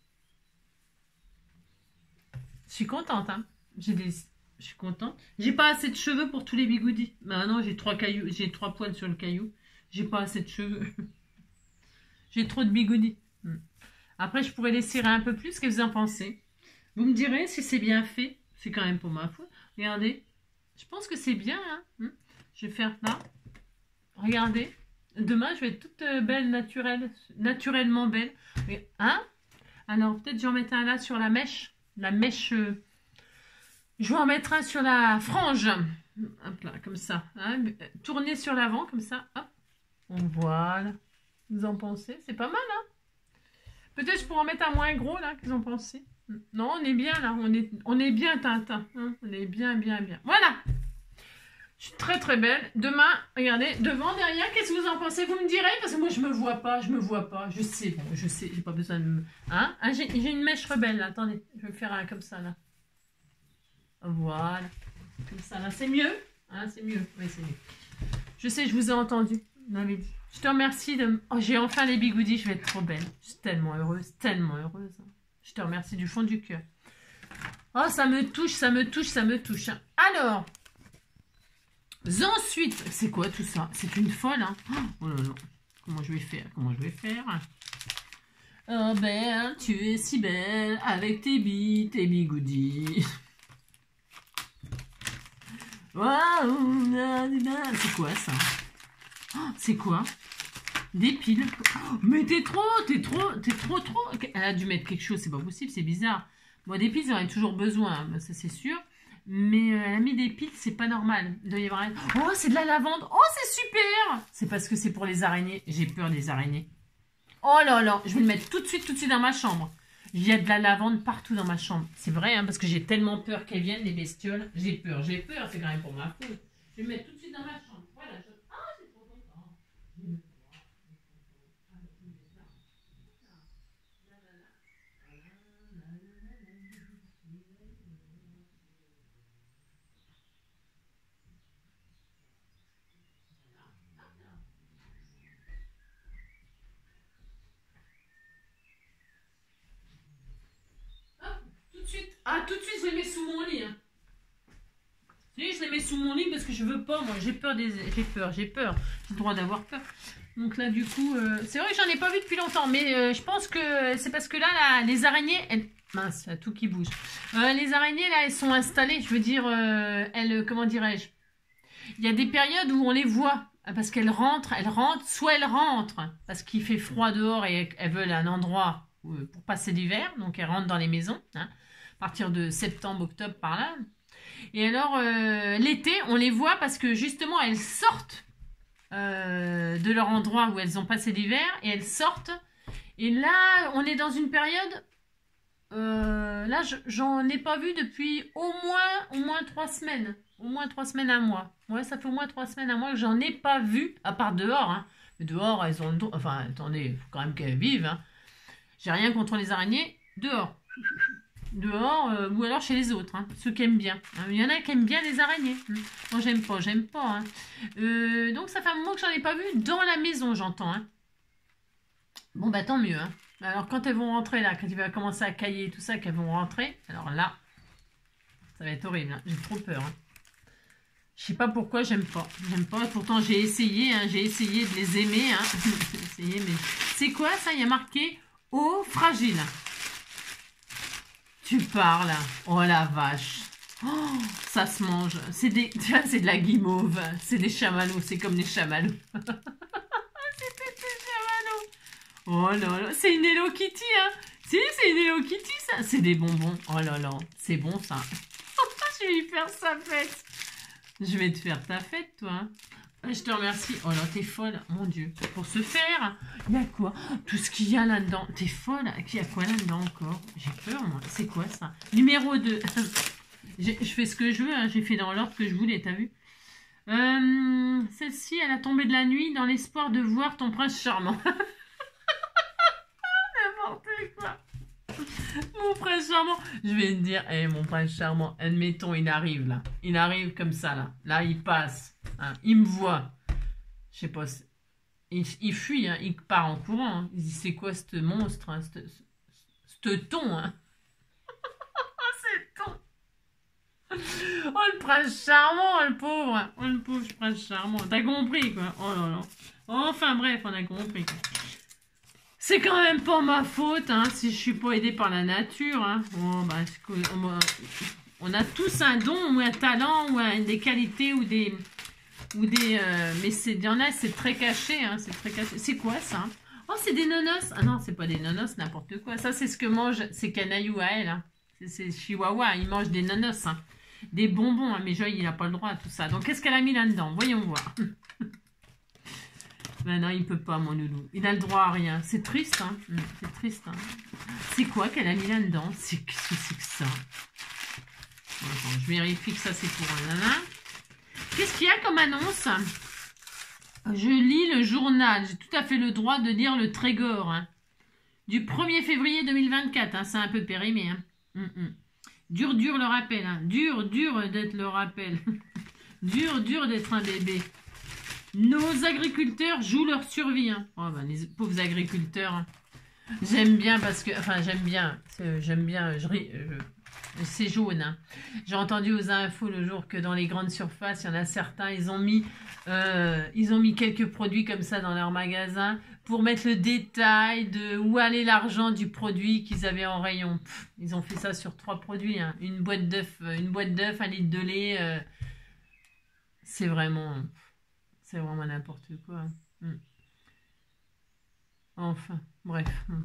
Je suis contente, hein. Je suis contente. J'ai pas assez de cheveux pour tous les bigoudis. Maintenant j'ai 3 poils sur le caillou. J'ai pas assez de cheveux. J'ai trop de bigoudis. Après je pourrais les cirer un peu plus, qu'est-ce que vous en pensez? Vous me direz si c'est bien fait. C'est quand même pour ma faute. Regardez. Je pense que c'est bien. Hein. Je vais faire là. Regardez. Demain, je vais être toute belle, naturellement belle. Hein? Alors, peut-être je vais en mettre un là sur la mèche. La mèche. Je vais en mettre un sur la frange. Hop là, comme ça. Hein. Tourner sur l'avant, comme ça. Hop. Voilà. Vous en pensez? C'est pas mal, hein? Peut-être je pourrais en mettre un moins gros, là. Qu'est-ce que vous en pensez? Non, on est bien là, on est bien Tintin, hein, on est bien, bien, bien. Voilà, je suis très très belle. Demain, regardez, devant, derrière, qu'est-ce que vous en pensez? Vous me direz, parce que moi je me vois pas, je sais, bon, je sais, j'ai pas besoin de me... Hein, j'ai une mèche rebelle là, attendez, je vais me faire un comme ça là. Voilà, comme ça là, c'est mieux, hein, c'est mieux, oui c'est mieux. Je sais, je vous ai entendu, vous m'avez dit. Je te remercie de... Oh, j'ai enfin les bigoudis, je vais être trop belle. Je suis tellement heureuse, tellement heureuse. Je te remercie du fond du cœur. Oh, ça me touche, ça me touche, ça me touche. Alors, ensuite, c'est quoi tout ça? C'est une folle, hein? Oh là là, comment je vais faire? Comment je vais faire? Oh belle, tu es si belle avec tes bigoudis. Waouh, c'est quoi ça? Oh, c'est quoi? Des piles. Oh, mais t'es trop. Elle a dû mettre quelque chose, c'est pas possible, c'est bizarre. Moi, des piles, j'en ai toujours besoin, ça c'est sûr. Mais elle a mis des piles, c'est pas normal. Il doit y avoir... Oh, c'est de la lavande. Oh, c'est super. C'est parce que c'est pour les araignées. J'ai peur des araignées. Oh Oh là là, je vais le mettre tout de suite dans ma chambre. Il y a de la lavande partout dans ma chambre. C'est vrai, hein, parce que j'ai tellement peur qu'elles viennent, les bestioles. J'ai peur, c'est quand même pour ma faute. Je vais le mettre tout de suite dans ma chambre. Voilà, ah, c'est trop content. Ah, tout de suite, je les mets sous mon lit. Hein. Oui, je les mets sous mon lit parce que je veux pas, moi. J'ai peur. J'ai le droit d'avoir peur. Donc là, du coup, c'est vrai que j'en ai pas vu depuis longtemps. Mais je pense que c'est parce que là, les araignées... Mince, il y a tout qui bouge. Les araignées, là, elles sont installées. Je veux dire, comment dirais-je? Il y a des périodes où on les voit. Parce qu'elles rentrent, soit elles rentrent parce qu'il fait froid dehors et elles veulent un endroit pour passer l'hiver. Donc elles rentrent dans les maisons. Hein. À partir de septembre, octobre, par là. Et alors, l'été, on les voit parce que justement, elles sortent de leur endroit où elles ont passé l'hiver et elles sortent. Et là, on est dans une période, là, j'en ai pas vu depuis au moins 3 semaines. Au moins 3 semaines, un mois. Ouais, ça fait au moins 3 semaines, un mois que j'en ai pas vu, à part dehors. Hein. Mais dehors, elles ont... Enfin, attendez, il faut quand même qu'elles vivent. Hein. J'ai rien contre les araignées, dehors. Dehors ou alors chez les autres, hein, ceux qui aiment bien. Il y en a qui aiment bien les araignées. Moi, j'aime pas. Hein. Donc, ça fait un moment que j'en ai pas vu dans la maison, j'entends. Hein. Bon, bah, tant mieux. Hein. Alors, quand elles vont rentrer, là, quand il va commencer à cailler et tout ça, qu'elles vont rentrer, alors là, ça va être horrible. Hein. J'ai trop peur. Hein. Je sais pas pourquoi j'aime pas. Pourtant, j'ai essayé de les aimer. Hein. J'ai essayé, mais... C'est quoi, ça? Il y a marqué « eau fragile ». Tu parles. Oh la vache. Oh, ça se mange. C'est de la guimauve. C'est des chamallows. C'est comme les chamallows. C'est des chamallows. Oh là là. C'est une Hello Kitty, hein. Si, c'est une Hello Kitty, ça. C'est des bonbons. Oh là là. C'est bon, ça. Je vais lui faire sa fête. Je vais te faire ta fête, toi. Hein. Je te remercie. Oh là, t'es folle. Mon Dieu. Pour se faire, il y a quoi? Tout ce qu'il y a là-dedans. T'es folle. Il y a quoi là-dedans encore? J'ai peur, moi. C'est quoi, ça? Numéro 2. Je fais ce que je veux. Hein. J'ai fait dans l'ordre que je voulais, t'as vu? Celle-ci, elle a tombé de la nuit dans l'espoir de voir ton prince charmant. N'importe quoi. Mon prince charmant. Je vais te dire, mon prince charmant, admettons, il arrive, là. Il arrive comme ça, là. Là, il passe. Hein, il me voit. Je sais pas. Il fuit, hein, il part en courant. Hein. Il dit, c'est quoi ce monstre, hein, ce thon, hein. C'est thon. Oh, le prince charmant, le pauvre. Oh, le pauvre prince charmant. T'as compris, quoi. Oh là là. Enfin, bref, on a compris, quoi. C'est quand même pas ma faute, hein, si je suis pas aidée par la nature. Hein. Oh, bah, on a tous un don ou un talent ou des qualités ou des mais il y en a, c'est très caché, hein, c'est très caché. C'est quoi ça? Oh, c'est des nonos. Ah non, c'est pas des nonos, n'importe quoi. Ça, c'est ce que mangent ces canailloux à elle. Hein. C'est Chihuahua, ils mangent des nonos. Hein. Des bonbons, hein, mais Joy, il n'a pas le droit à tout ça. Donc, qu'est-ce qu'elle a mis là-dedans? Voyons voir. Ben non, il peut pas, mon loulou. Il a le droit à rien. C'est triste, hein. C'est triste, hein. C'est quoi qu'elle a mis là-dedans? Qu'est-ce que c'est que ça? Attends, je vérifie que ça, c'est pour un nana. Qu'est-ce qu'il y a comme annonce? Je lis le journal. J'ai tout à fait le droit de lire le Trégor. Hein. Du 1er février 2024. Hein. C'est un peu périmé. Hein. Dur le rappel. Hein. Dur d'être le rappel. dur d'être un bébé. Nos agriculteurs jouent leur survie. Hein. Oh, ben, les pauvres agriculteurs. Hein. J'aime bien parce que... Enfin, j'aime bien. C'est jaune. Hein. J'ai entendu aux infos le jour que dans les grandes surfaces, il y en a certains, ils ont mis quelques produits comme ça dans leur magasin pour mettre le détail de où allait l'argent du produit qu'ils avaient en rayon. Pff, ils ont fait ça sur 3 produits. Hein. Une boîte d'œufs, 1 litre de lait. C'est vraiment n'importe quoi. Enfin, bref.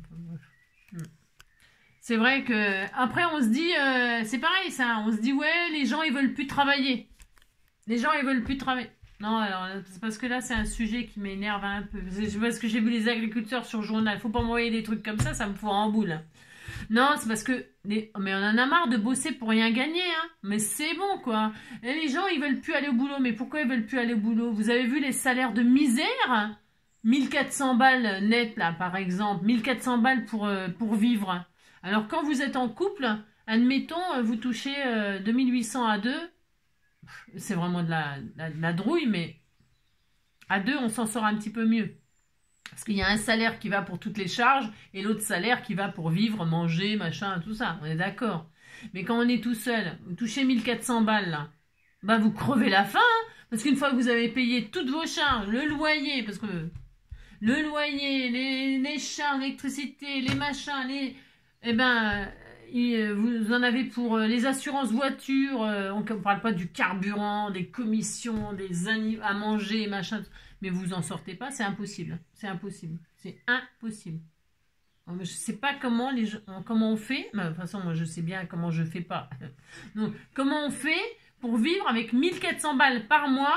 C'est vrai que après on se dit, c'est pareil ça, on se dit ouais, les gens ils veulent plus travailler. Les gens ils veulent plus travailler. Non, alors, c'est parce que là, c'est un sujet qui m'énerve un peu. C'est parce que j'ai vu les agriculteurs sur le journal. Faut pas m'envoyer des trucs comme ça me fout en boule. Non, c'est parce que... Mais on en a marre de bosser pour rien gagner, hein. Mais c'est bon, quoi. Et les gens, ils veulent plus aller au boulot. Mais pourquoi ils veulent plus aller au boulot? Vous avez vu les salaires de misère? 1400 balles net, là, par exemple. 1400 balles pour vivre. Alors, quand vous êtes en couple, admettons, vous touchez 2800 à deux. C'est vraiment de la drouille, mais à deux, on s'en sort un petit peu mieux. Parce qu'il y a un salaire qui va pour toutes les charges et l'autre salaire qui va pour vivre, manger, machin, tout ça. On est d'accord. Mais quand on est tout seul, vous touchez 1400 balles, là, bah vous crevez la faim, hein, parce qu'une fois que vous avez payé toutes vos charges, le loyer, parce que le loyer, les charges, l'électricité, les machins, eh ben, vous en avez pour les assurances voitures, on ne parle pas du carburant, des commissions, à manger, machin, mais vous en sortez pas, c'est impossible. C'est impossible. C'est impossible. Je ne sais pas comment on fait, mais de toute façon, moi je sais bien comment je fais pas. Donc, comment on fait pour vivre avec 1400 balles par mois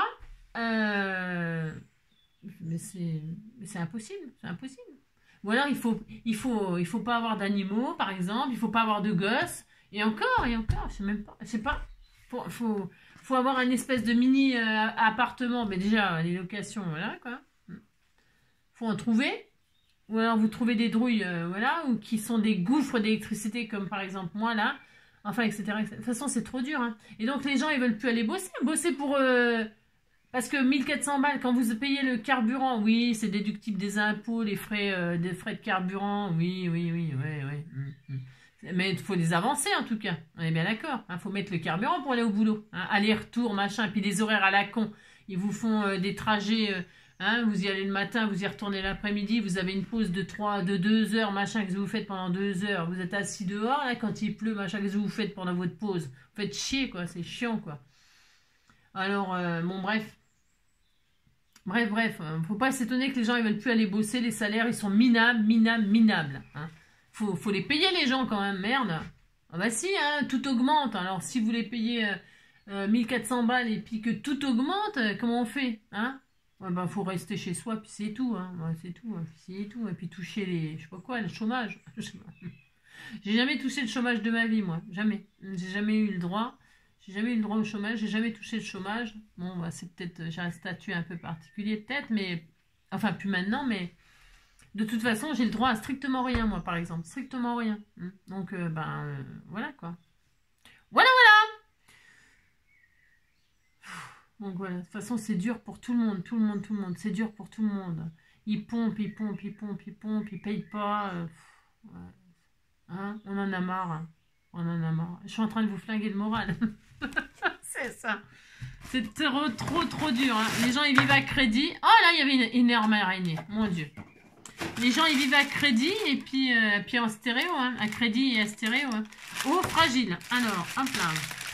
mais c'est impossible, c'est impossible. Ou alors il faut pas avoir d'animaux, par exemple, il faut pas avoir de gosses, et encore, je sais pas. Faut avoir une espèce de mini appartement, mais déjà les locations, voilà quoi. Faut en trouver. Ou alors vous trouvez des drouilles, voilà, ou qui sont des gouffres d'électricité, comme par exemple moi là. Enfin, etc. De toute façon, c'est trop dur. Hein. Et donc les gens, ils veulent plus aller bosser. Bosser pour... Parce que 1400 balles, quand vous payez le carburant, oui, c'est déductible des impôts, des frais de carburant, oui. Mais il faut les avancer en tout cas, on est bien d'accord. Il faut mettre le carburant pour aller au boulot. Hein. Aller-retour, machin, puis les horaires à la con. Ils vous font des trajets, vous y allez le matin, vous y retournez l'après-midi, vous avez une pause de 2 heures, machin, que vous faites pendant 2 heures. Vous êtes assis dehors, là, quand il pleut, machin, que vous faites pendant votre pause. Vous faites chier, quoi, c'est chiant, quoi. Alors, bon, bref. Bref, faut pas s'étonner que les gens ils veulent plus aller bosser, les salaires ils sont minables. Hein. Faut les payer les gens quand même, merde. Ah bah si, hein, tout augmente. Alors si vous les payez 1400 balles et puis que tout augmente, comment on fait hein ouais, bah, faut rester chez soi, puis c'est tout. Hein. Ouais, c'est tout, c'est tout. Et puis toucher je sais pas quoi, le chômage. J'ai jamais touché le chômage de ma vie, moi. Jamais. J'ai jamais eu le droit. J'ai jamais eu le droit au chômage, j'ai jamais touché le chômage. Bon, bah, c'est peut-être, j'ai un statut un peu particulier peut-être, mais enfin plus maintenant, mais de toute façon, j'ai le droit à strictement rien, moi, par exemple, strictement rien. Donc, voilà quoi. Voilà. Donc voilà, de toute façon, c'est dur pour tout le monde, c'est dur pour tout le monde. Ils pompent, ils payent pas. Ouais. Hein on en a marre. Hein. On en a marre. Je suis en train de vous flinguer le moral. C'est ça. C'est trop dur. Hein. Les gens, ils vivent à crédit. Oh là, il y avait une énorme araignée. Mon Dieu. Les gens, ils vivent à crédit et puis en stéréo. Hein. À crédit et à stéréo. Hein. Oh, fragile. Alors, hop là.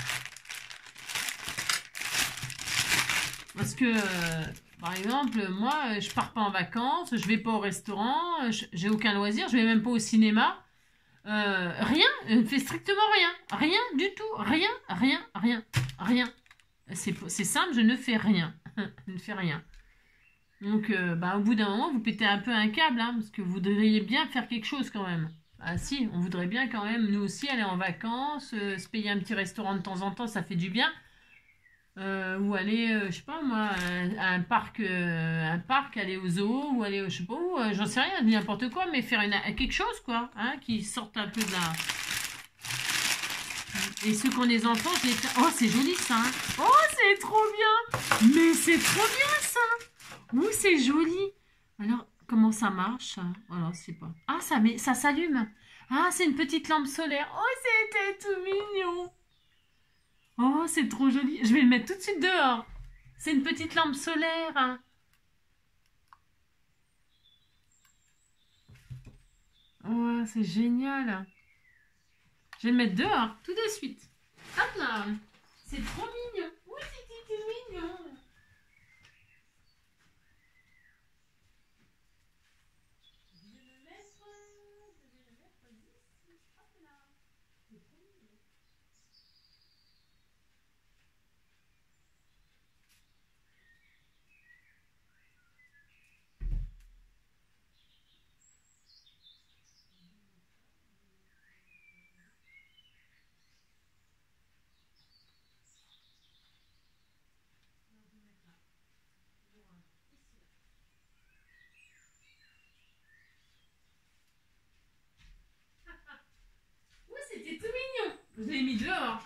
Parce que, par exemple, moi, je pars pas en vacances, je vais pas au restaurant, j'ai aucun loisir, je vais même pas au cinéma. Rien, je ne fais strictement rien. Rien du tout. Rien. C'est simple, je ne fais rien. Je ne fais rien. Donc, au bout d'un moment, vous pétez un peu un câble, hein, parce que vous voudriez bien faire quelque chose quand même. Ah si, on voudrait bien quand même, nous aussi, aller en vacances, se payer un petit restaurant de temps en temps, ça fait du bien. Ou aller, je sais pas moi, à un parc, aller au zoo, ou aller, je sais pas où, j'en sais rien, n'importe quoi, mais faire quelque chose, quoi, hein, qui sorte un peu de la... Et ceux qui ont des enfants, oh, c'est joli, ça, hein. Oh, c'est trop bien. Mais c'est trop bien, ça. Oh, c'est joli. Alors, comment ça marche, ça? Alors, je sais pas. Ah, ça s'allume. Ah, c'est une petite lampe solaire. Oh, c'était tout mignon. Oh, c'est trop joli. Je vais le mettre tout de suite dehors. C'est une petite lampe solaire. Hein. Oh, c'est génial. Je vais le mettre dehors tout de suite. Hop là. C'est trop mignon. Oui, c'est mignon. Je vais le mettre ici. Hop là. C'est trop mignon.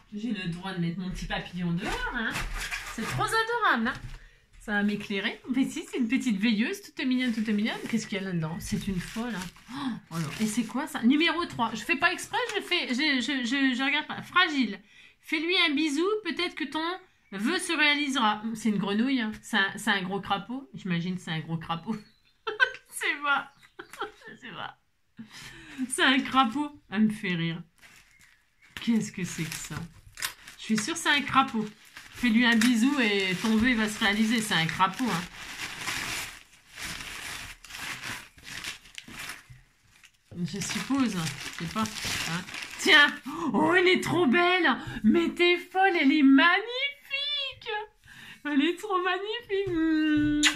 J'ai le droit de mettre mon petit papillon dehors, hein. C'est trop adorable, hein. Ça va m'éclairer. Mais si, c'est une petite veilleuse, toute mignonne, toute mignonne. Qu'est-ce qu'il y a là-dedans? C'est une folle, hein. Oh là. Et c'est quoi ça? Numéro 3. Je fais pas exprès, je regarde pas. Fragile. Fais-lui un bisou, peut-être que ton vœu se réalisera. C'est une grenouille, hein. C'est un gros crapaud. J'imagine c'est un gros crapaud. C'est pas. C'est pas. C'est un crapaud. Elle me fait rire. Qu'est-ce que c'est que ça? Je suis sûre que c'est un crapaud. Fais-lui un bisou et ton vœu va se réaliser. C'est un crapaud, hein. Je suppose. Je sais pas. Hein. Tiens. Oh, elle est trop belle. Mais t'es folle. Elle est magnifique. Elle est trop magnifique.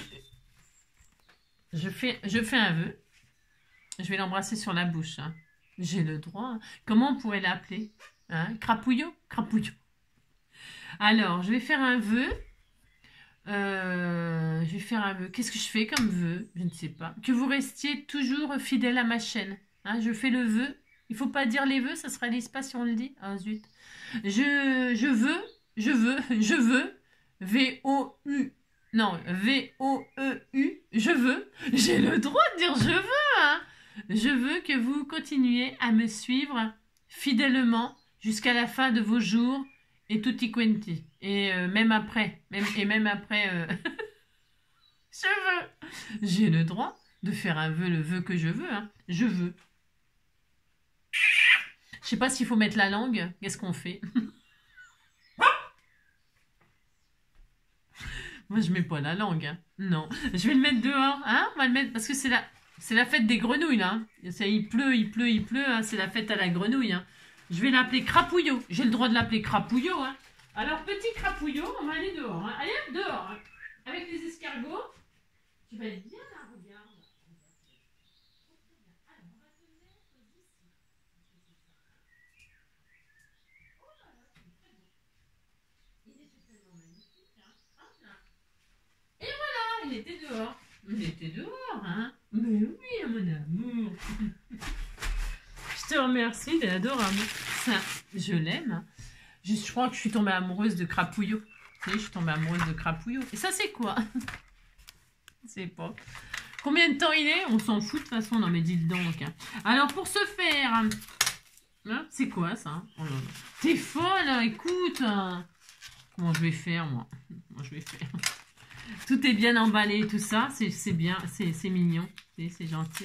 Je fais un vœu. Je vais l'embrasser sur la bouche. Hein. J'ai le droit. Hein. Comment on pourrait l'appeler, hein? Crapouillot? Crapouillot. Alors, je vais faire un vœu. Je vais faire un vœu. Qu'est-ce que je fais comme vœu? Je ne sais pas. Que vous restiez toujours fidèle à ma chaîne. Hein, je fais le vœu. Il ne faut pas dire les vœux, ça se réalise pas si on le dit. Ah, zut. Je veux. V-O-U. Non, V-O-E-U. Je veux. J'ai le droit de dire je veux, hein. Je veux que vous continuiez à me suivre fidèlement jusqu'à la fin de vos jours et tutti quanti. Et même après. Même après. Je veux. J'ai le droit de faire un vœu, le vœu que je veux. Hein. Je veux. Je sais pas s'il faut mettre la langue. Qu'est-ce qu'on fait? Moi, je mets pas la langue. Hein. Non. Je vais le mettre dehors. Hein, on va le mettre parce que c'est la fête des grenouilles, là. Hein. Il pleut. Hein. C'est la fête à la grenouille. Hein. Je vais l'appeler Crapouillot. J'ai le droit de l'appeler Crapouillot. Hein. Alors, petit Crapouillot, on va aller dehors. Hein. Allez, hop, dehors. Hein. Avec les escargots. Tu vas être bien là, regarde. Alors, on va te mettre ici. Oh là là, c'est très beau. Il était tellement magnifique. Hein. Hop là. Et voilà, il était dehors. Il était dehors, hein. Mais oui, mon amour. Je te remercie, il est adorable. Ça, je l'aime. Je crois que je suis tombée amoureuse de Crapouillot. Vous savez, je suis tombée amoureuse de Crapouillot. Et ça, c'est quoi? Je sais pas. Combien de temps il est? On s'en fout de toute façon. Non, mais dites donc. Hein. Alors, pour ce faire... Hein, c'est quoi, ça? Oh là là. T'es folle, hein, écoute. Hein. Comment je vais faire, moi? Moi, je vais faire... Tout est bien emballé, tout ça. C'est bien, c'est mignon. C'est gentil.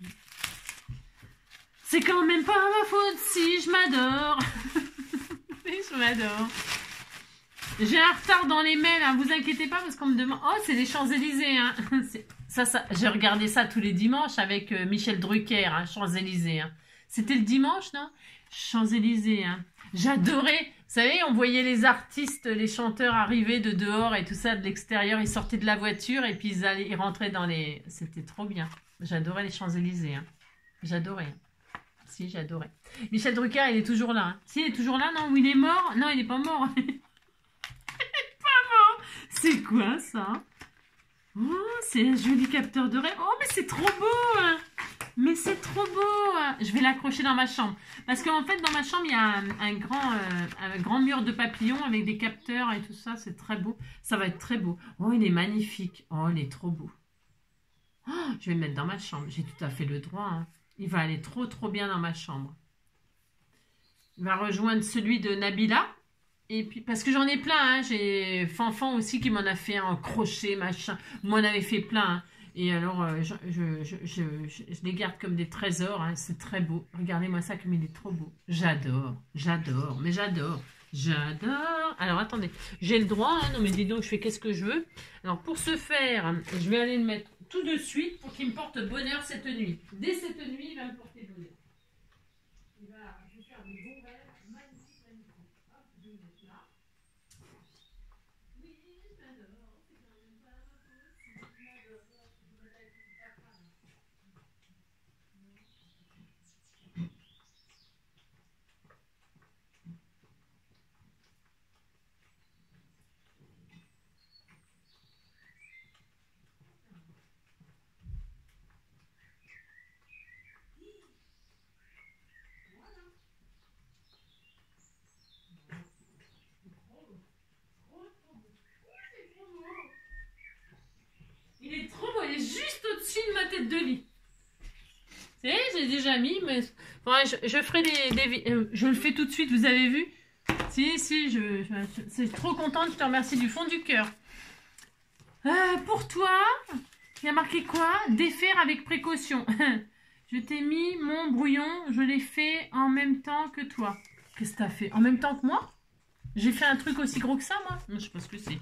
C'est quand même pas ma faute si je m'adore. Je m'adore. J'ai un retard dans les mails, hein. Vous inquiétez pas parce qu'on me demande... Oh, c'est les Champs-Élysées. Hein. Ça, j'ai regardé ça tous les dimanches avec Michel Drucker, hein, Champs-Élysées. Hein. C'était le dimanche, non? Champs-Élysées. Hein. J'adorais. Vous savez, on voyait les artistes, les chanteurs arriver de dehors et tout ça, de l'extérieur. Ils sortaient de la voiture et puis ils rentraient dans les... C'était trop bien. J'adorais les Champs-Élysées. Hein. J'adorais. Si, j'adorais. Michel Drucker, il est toujours là. Hein. Si, il est toujours là, non? Ou il est mort? Non, il n'est pas mort. Il n'est pas mort. C'est quoi, ça? Oh, c'est un joli capteur de rêve. Oh, mais c'est trop beau. Hein. Mais c'est trop beau. Hein. Je vais l'accrocher dans ma chambre. Parce qu'en fait, dans ma chambre, il y a un grand mur de papillons avec des capteurs et tout ça. C'est très beau. Ça va être très beau. Oh, il est magnifique. Oh, il est trop beau. Oh, je vais le mettre dans ma chambre. J'ai tout à fait le droit. Hein. Il va aller trop bien dans ma chambre. Il va rejoindre celui de Nabila. Et puis, parce que j'en ai plein. Hein. J'ai Fanfan aussi qui m'en a fait un crochet, machin. Moi, on avait fait plein. Hein. Et alors, je les garde comme des trésors. Hein. C'est très beau. Regardez-moi ça comme il est trop beau. J'adore. Mais j'adore. Alors, attendez. J'ai le droit. Hein. Non, mais dis donc, je fais qu'est-ce que je veux. Alors, pour ce faire, je vais aller le mettre tout de suite pour qu'il me porte bonheur cette nuit. Dès cette nuit, il va me porter bonheur. Je vais faire des bons rêves. Magnifique. Hop, je vais le mettre là. Oui, j'adore. C'est quand même pas ma faute. Si je m'adore, je voudrais être une femme. tête de lit. Vous savez, j'ai déjà mis, mais ouais, je ferai je le fais tout de suite, vous avez vu? Si, je suis trop contente, je te remercie du fond du cœur. Pour toi, il y a marqué quoi? Défaire avec précaution. Je t'ai mis mon brouillon, je l'ai fait en même temps que toi. Qu'est-ce que t'as fait? En même temps que moi? J'ai fait un truc aussi gros que ça, moi? Non, je sais pas ce que c'est.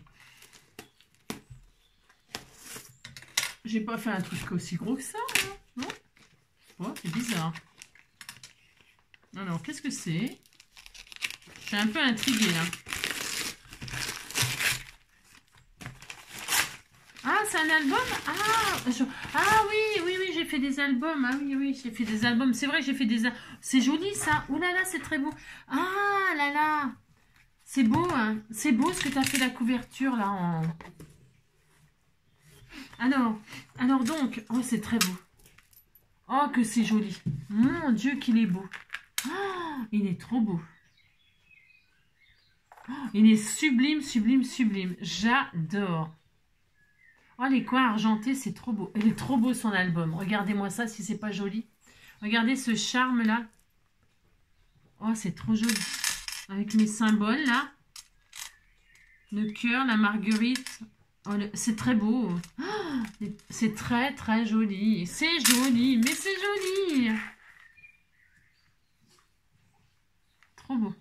J'ai pas fait un truc aussi gros que ça, moi. Non? Oh, c'est bizarre. Alors, qu'est-ce que c'est? Je suis un peu intriguée, là. Ah, c'est un album? Ah oui, j'ai fait des albums. Ah oui, j'ai fait des albums. C'est vrai que j'ai fait des... C'est joli, ça. Ouh là là, c'est très beau. Ah là là. C'est beau, hein. C'est beau ce que tu as fait la couverture, là. Alors donc... Oh, c'est très beau. Oh, que c'est joli. Mon Dieu, qu'il est beau. Oh, il est trop beau. Oh, il est sublime, sublime, sublime. J'adore. Oh, les coins argentés, c'est trop beau. Il est trop beau, son album. Regardez-moi ça, si c'est pas joli. Regardez ce charme-là. Oh, c'est trop joli. Avec mes symboles, là. Le cœur, la marguerite. Oh, c'est très beau. Oh, c'est très, très joli. C'est joli, mais c'est joli. Trop beau.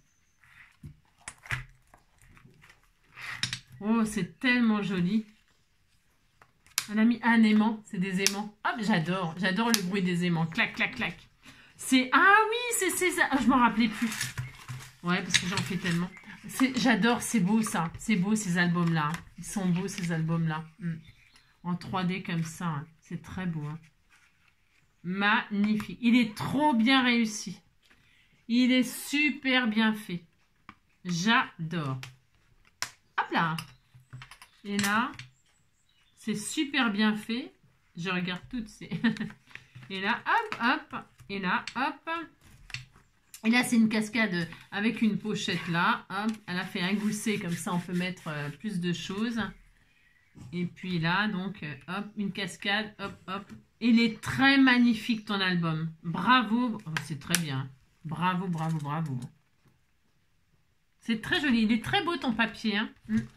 Oh, c'est tellement joli. Elle a mis un aimant, c'est des aimants. Ah, j'adore le bruit des aimants. Clac, clac, clac. C'est... Ah oui, c'est ça. Ah, je m'en rappelais plus. Ouais, parce que j'en fais tellement. J'adore, c'est beau ça. C'est beau ces albums-là. Ils sont beaux ces albums-là. En 3D comme ça. Hein. C'est très beau. Hein. Magnifique. Il est trop bien réussi. Il est super bien fait. J'adore. Hop là. Et là... C'est super bien fait. Je regarde toutes ces... Et là, hop, hop. Et là, hop. Et là, c'est une cascade avec une pochette là. Hop. Elle a fait un gousset. Comme ça, on peut mettre plus de choses. Et puis là, donc, hop, une cascade. Hop, hop. Il est très magnifique, ton album. Bravo. Oh, c'est très bien. Bravo, bravo, bravo. C'est très joli. Il est très beau, ton papier. Hein.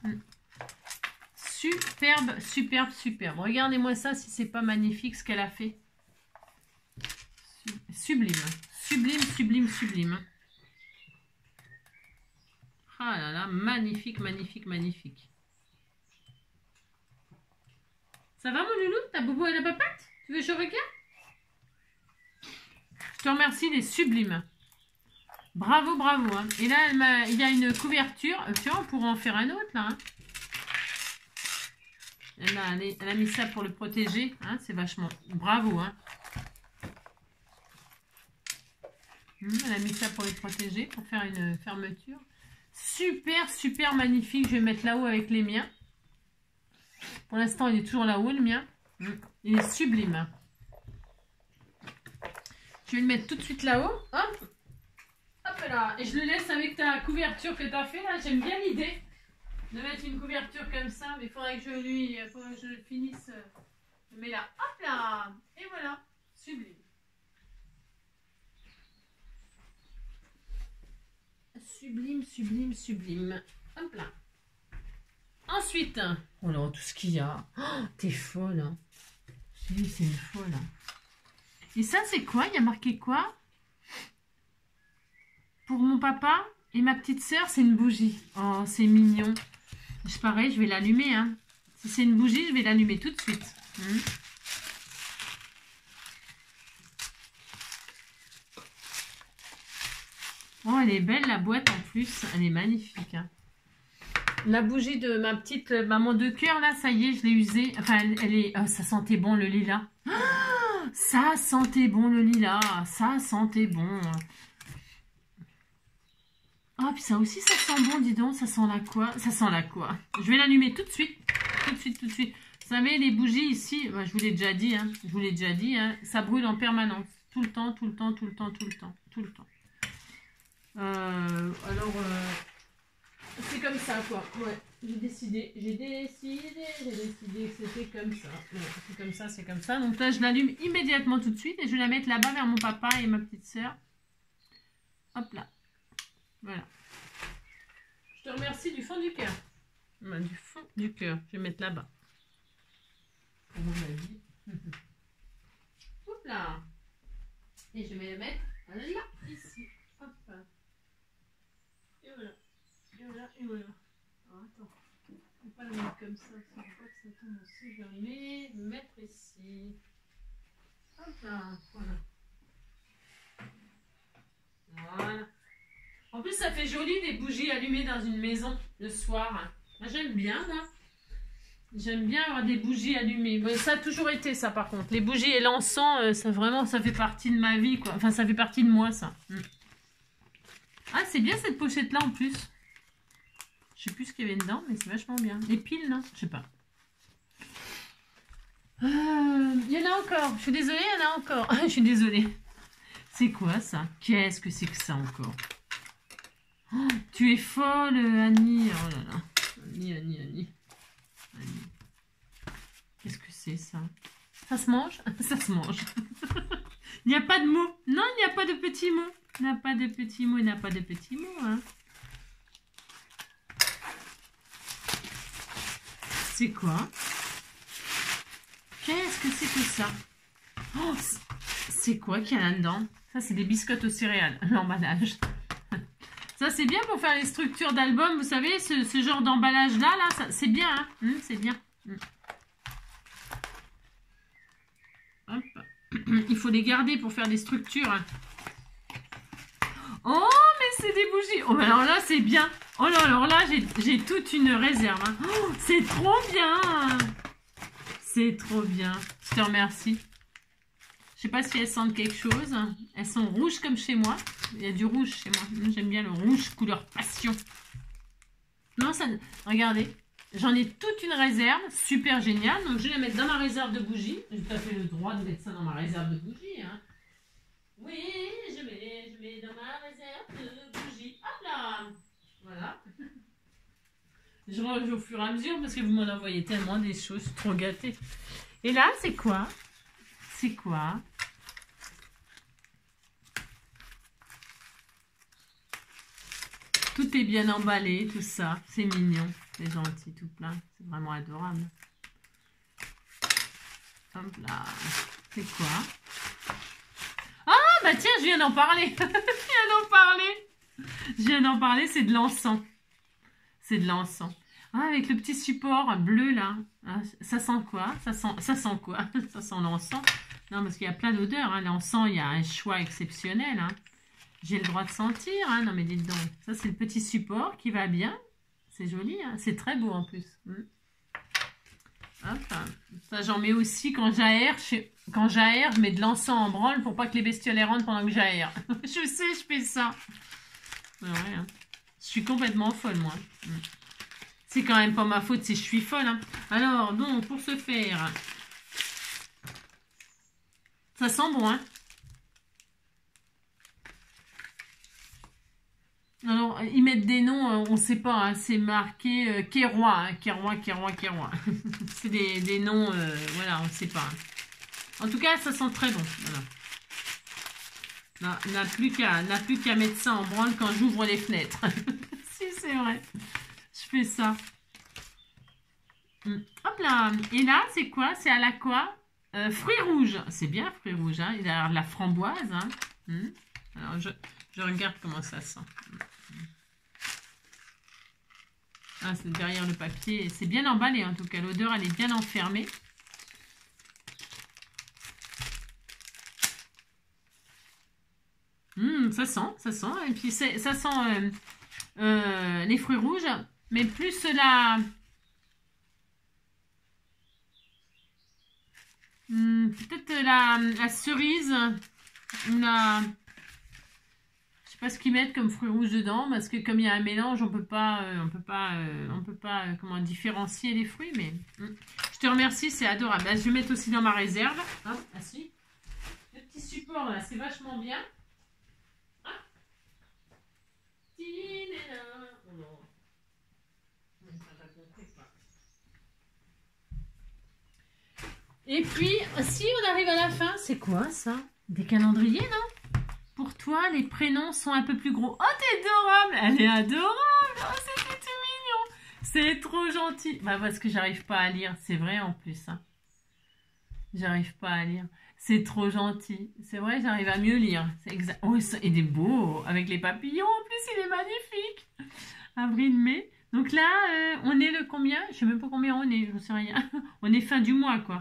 Superbe, superbe, superbe. Regardez-moi ça si c'est pas magnifique ce qu'elle a fait. Sublime. Sublime, sublime, sublime. Ah là là, magnifique, magnifique, magnifique. Ça va mon loulou? T'as bobo à la papate? Tu veux que je regarde? Je te remercie, il est sublime. Bravo, bravo. Hein. Et là, il y a une couverture. Tu vois, on pourra en faire un autre là. Hein. Elle a mis ça pour le protéger. Hein, c'est vachement... Bravo. Hein. Elle a mis ça pour le protéger, pour faire une fermeture. Super, super magnifique. Je vais mettre là-haut avec les miens. Pour l'instant, il est toujours là-haut, le mien. Il est sublime. Je vais le mettre tout de suite là-haut. Hop. Hop là. Et je le laisse avec ta couverture que tu as fait. Là, j'aime bien l'idée de mettre une couverture comme ça, mais il faudrait que je le finisse. Je mets là, hop là, et voilà, sublime. Sublime, sublime, sublime. Hop là. Ensuite, oh là, tout ce qu'il y a. Oh, t'es folle. Hein. C'est une folle. Hein. Et ça, c'est quoi? Il y a marqué quoi? Pour mon papa et ma petite sœur, c'est une bougie. Oh, c'est mignon. C'est pareil, je vais l'allumer. Hein. Si c'est une bougie, je vais l'allumer tout de suite. Oh, elle est belle la boîte en plus. Elle est magnifique. Hein. La bougie de ma petite maman de cœur, là, ça y est, je l'ai usée. Enfin, elle est... Oh, ça sentait bon le lilas. Oh, ça sentait bon le lilas. Ça sentait bon. Oh, puis ça aussi, ça sent bon, dis donc. Ça sent la quoi? Ça sent la quoi? Je vais l'allumer tout de suite. Tout de suite, tout de suite. Vous savez, les bougies ici, bah, je vous l'ai déjà dit, hein. Je vous l'ai déjà dit, hein. Ça brûle en permanence. Tout le temps, tout le temps, tout le temps, tout le temps. Tout le temps. Alors, c'est comme ça, quoi. Ouais. j'ai décidé que c'était comme ça. Ouais, c'est comme ça, c'est comme ça. Donc là, je l'allume immédiatement tout de suite et je vais la mettre là-bas vers mon papa et ma petite sœur. Hop là. Voilà. Je te remercie du fond du cœur. Du fond du cœur. Je vais mettre là-bas. Pour mon avis. Hop là. Et je vais le mettre là, ici. Hop là. Et voilà. Et voilà, et voilà. Alors, attends. Je ne vais pas le mettre comme ça. Je ne pas que ça tombe aussi. Je vais le mettre ici. Hop là. Voilà. Voilà. En plus, ça fait joli des bougies allumées dans une maison le soir. Moi, j'aime bien, moi. J'aime bien avoir des bougies allumées. Bon, ça a toujours été ça, par contre. Les bougies et l'encens, ça vraiment, ça fait partie de ma vie, quoi. Enfin, ça fait partie de moi, ça. Ah, c'est bien cette pochette-là, en plus. Je sais plus ce qu'il y avait dedans, mais c'est vachement bien. Les piles, non? Je sais pas. Il y en a encore. Je suis désolée, il y en a encore. Je suis désolée. C'est quoi, ça? Qu'est-ce que c'est que ça, encore? Oh, tu es folle, Annie. Oh là là. Annie. Qu'est-ce que c'est, ça? Ça se mange? Ça se mange. Il n'y a pas de mots. Non, il n'y a pas de petits mots. Il n'y a pas de petits mots. Il n'y a pas de petits mots, hein. C'est quoi? Qu'est-ce que c'est que ça? Oh, c'est quoi qu'il y a là-dedans? Ça, c'est des biscottes aux céréales, l'emballage. Ça, c'est bien pour faire les structures d'albums. Vous savez, ce genre d'emballage-là, là, c'est bien, hein. C'est bien. Hop. Il faut les garder pour faire des structures. Oh, mais c'est des bougies. Oh, alors là, c'est bien. Oh là, alors là, j'ai toute une réserve. Hein. Oh, c'est trop bien. C'est trop bien. Je te remercie. Je sais pas si elles sentent quelque chose. Elles sont rouges comme chez moi. Il y a du rouge chez moi. J'aime bien le rouge couleur passion. Non, ça... Regardez. J'en ai toute une réserve. Super géniale. Donc, je vais la mettre dans ma réserve de bougies. J'ai tout à fait le droit de mettre ça dans ma réserve de bougies. Hein. Oui, je mets dans ma réserve de bougies. Hop là. Voilà. Je range au fur et à mesure parce que vous m'en envoyez tellement des choses. Je suis trop gâtée. Et là, c'est quoi? C'est quoi? Tout est bien emballé, tout ça. C'est mignon. C'est gentil, tout plein. C'est vraiment adorable. Hop là. C'est quoi? Ah, bah tiens, je viens d'en parler. Je viens d'en parler, c'est de l'encens. C'est de l'encens. Ah, avec le petit support bleu, là. Ah, ça sent quoi? Ça sent quoi? Ça sent l'encens. Non, parce qu'il y a plein d'odeurs. Hein. L'encens, il y a un choix exceptionnel. Hein. J'ai le droit de sentir. Hein. Non, mais dites donc. Ça, c'est le petit support qui va bien. C'est joli. Hein. C'est très beau, en plus. Hop. Ça, j'en mets aussi quand j'aère. Quand j'aère, je mets de l'encens en branle pour pas que les bestioles rentrent pendant que j'aère. Je sais, je fais ça. Ouais, hein. Je suis complètement folle, moi. C'est quand même pas ma faute si je suis folle. Hein. Alors, donc, pour ce faire... Ça sent bon, hein. Alors, ils mettent des noms, on ne sait pas, hein, c'est marqué Kérois, hein, Kérois. C'est des noms, voilà, on ne sait pas. Hein. En tout cas, ça sent très bon. Voilà. N'a plus qu'à mettre ça en branle quand j'ouvre les fenêtres. Si, c'est vrai. Je fais ça. Hop là. Et là, c'est quoi? C'est à la quoi? Fruits rouges. C'est bien, fruits rouges. Hein. Il a la framboise. Hein. Alors, je regarde comment ça sent. Ah, c'est derrière le papier. C'est bien emballé, en tout cas. L'odeur, elle est bien enfermée. Ça sent. Et puis, ça sent les fruits rouges. Mais plus la... peut-être la cerise. Je sais pas ce qu'ils mettent comme fruits rouges dedans, parce que comme il y a un mélange, on peut pas comment différencier les fruits, mais je te remercie, c'est adorable. Là, je vais mettre aussi dans ma réserve. Hein, assis. Le petit support là, c'est vachement bien. Hein. Et puis, si on arrive à la fin, c'est quoi ça? Des calendriers, non? Pour toi, les prénoms sont un peu plus gros. Oh, t'es adorable! Elle est adorable! Oh, c'était tout mignon! C'est trop gentil! Bah, parce que j'arrive pas à lire. C'est vrai, en plus. Hein. J'arrive pas à lire. C'est trop gentil. C'est vrai, j'arrive à mieux lire. C'est exact. Oh, il est beau! Avec les papillons, en plus, il est magnifique! Avril-mai. Donc là, on est le combien? Je sais même pas combien on est, je sais rien. On est fin du mois, quoi.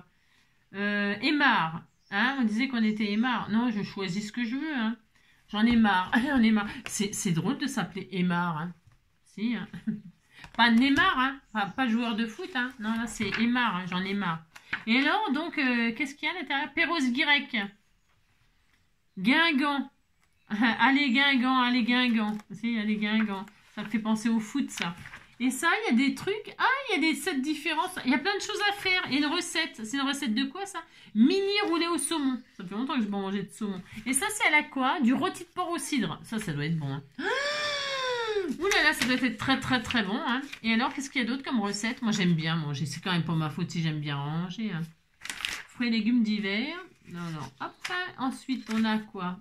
Aymar. Hein, on disait qu'on était Aymar. Non, je choisis ce que je veux. Hein. J'en ai marre. J'en ai marre. C'est drôle de s'appeler Aymar. Hein. Si. Hein. Pas Neymar. Hein. Pas joueur de foot. Hein. Non, là, c'est Aymar. Hein. J'en ai marre. Et alors, donc, qu'est-ce qu'il y a à l'intérieur? Perros-Guirec. Guingamp. Allez, Guingamp. Allez, Guingamp. Si, allez, Guingamp. Ça me fait penser au foot, ça. Et ça, il y a des trucs. Ah, il y a des recettes différentes. Il y a plein de choses à faire. Et une recette. C'est une recette de quoi, ça? Mini roulé au saumon. Ça fait longtemps que je peux manger de saumon. Et ça, c'est à la quoi? Du rôti de porc au cidre. Ça doit être bon. Hein. Ouh là là, ça doit être très, très, très bon. Hein. Et alors, qu'est-ce qu'il y a d'autre comme recette? Moi, j'aime bien manger. C'est quand même pas ma faute si j'aime bien manger. Hein. Fruits et légumes d'hiver. Non, non. Hop. Ensuite, on a quoi?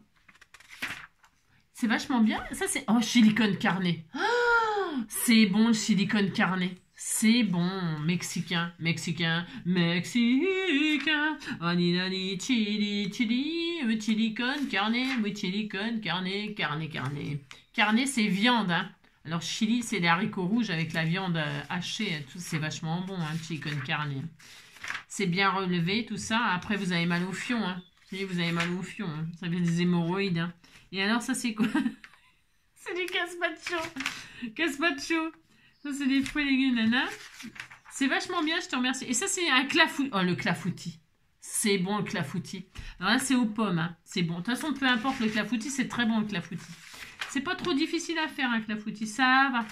C'est vachement bien. Ça, c'est... Oh, chili con carne. Oh, c'est bon, le chili con carne. C'est bon. Mexicain. Mexicain. Mexicain. Ani, nani, chili, chili. Chili con carne. Oui, chili con carne. Carne, carne. Carne, c'est viande. Hein. Alors, chili, c'est les haricots rouges avec la viande hachée. Tout, c'est vachement bon, hein, chili con carne. C'est bien relevé, tout ça. Après, vous avez mal au fion. Hein. Vous avez mal au fion. Hein. Ça fait des hémorroïdes. Hein. Et alors, ça, c'est quoi? C'est du gazpacho. Gazpacho. Ça, c'est des fruits et légumes, nana. C'est vachement bien, je te remercie. Et ça, c'est un clafoutis. Oh, le clafoutis. C'est bon, le clafoutis. Alors là, c'est aux pommes. Hein. C'est bon. De toute façon, peu importe le clafoutis, c'est très bon, le clafoutis. C'est pas trop difficile à faire, un clafoutis. Ça va.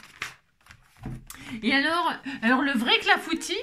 Et alors le vrai clafoutis,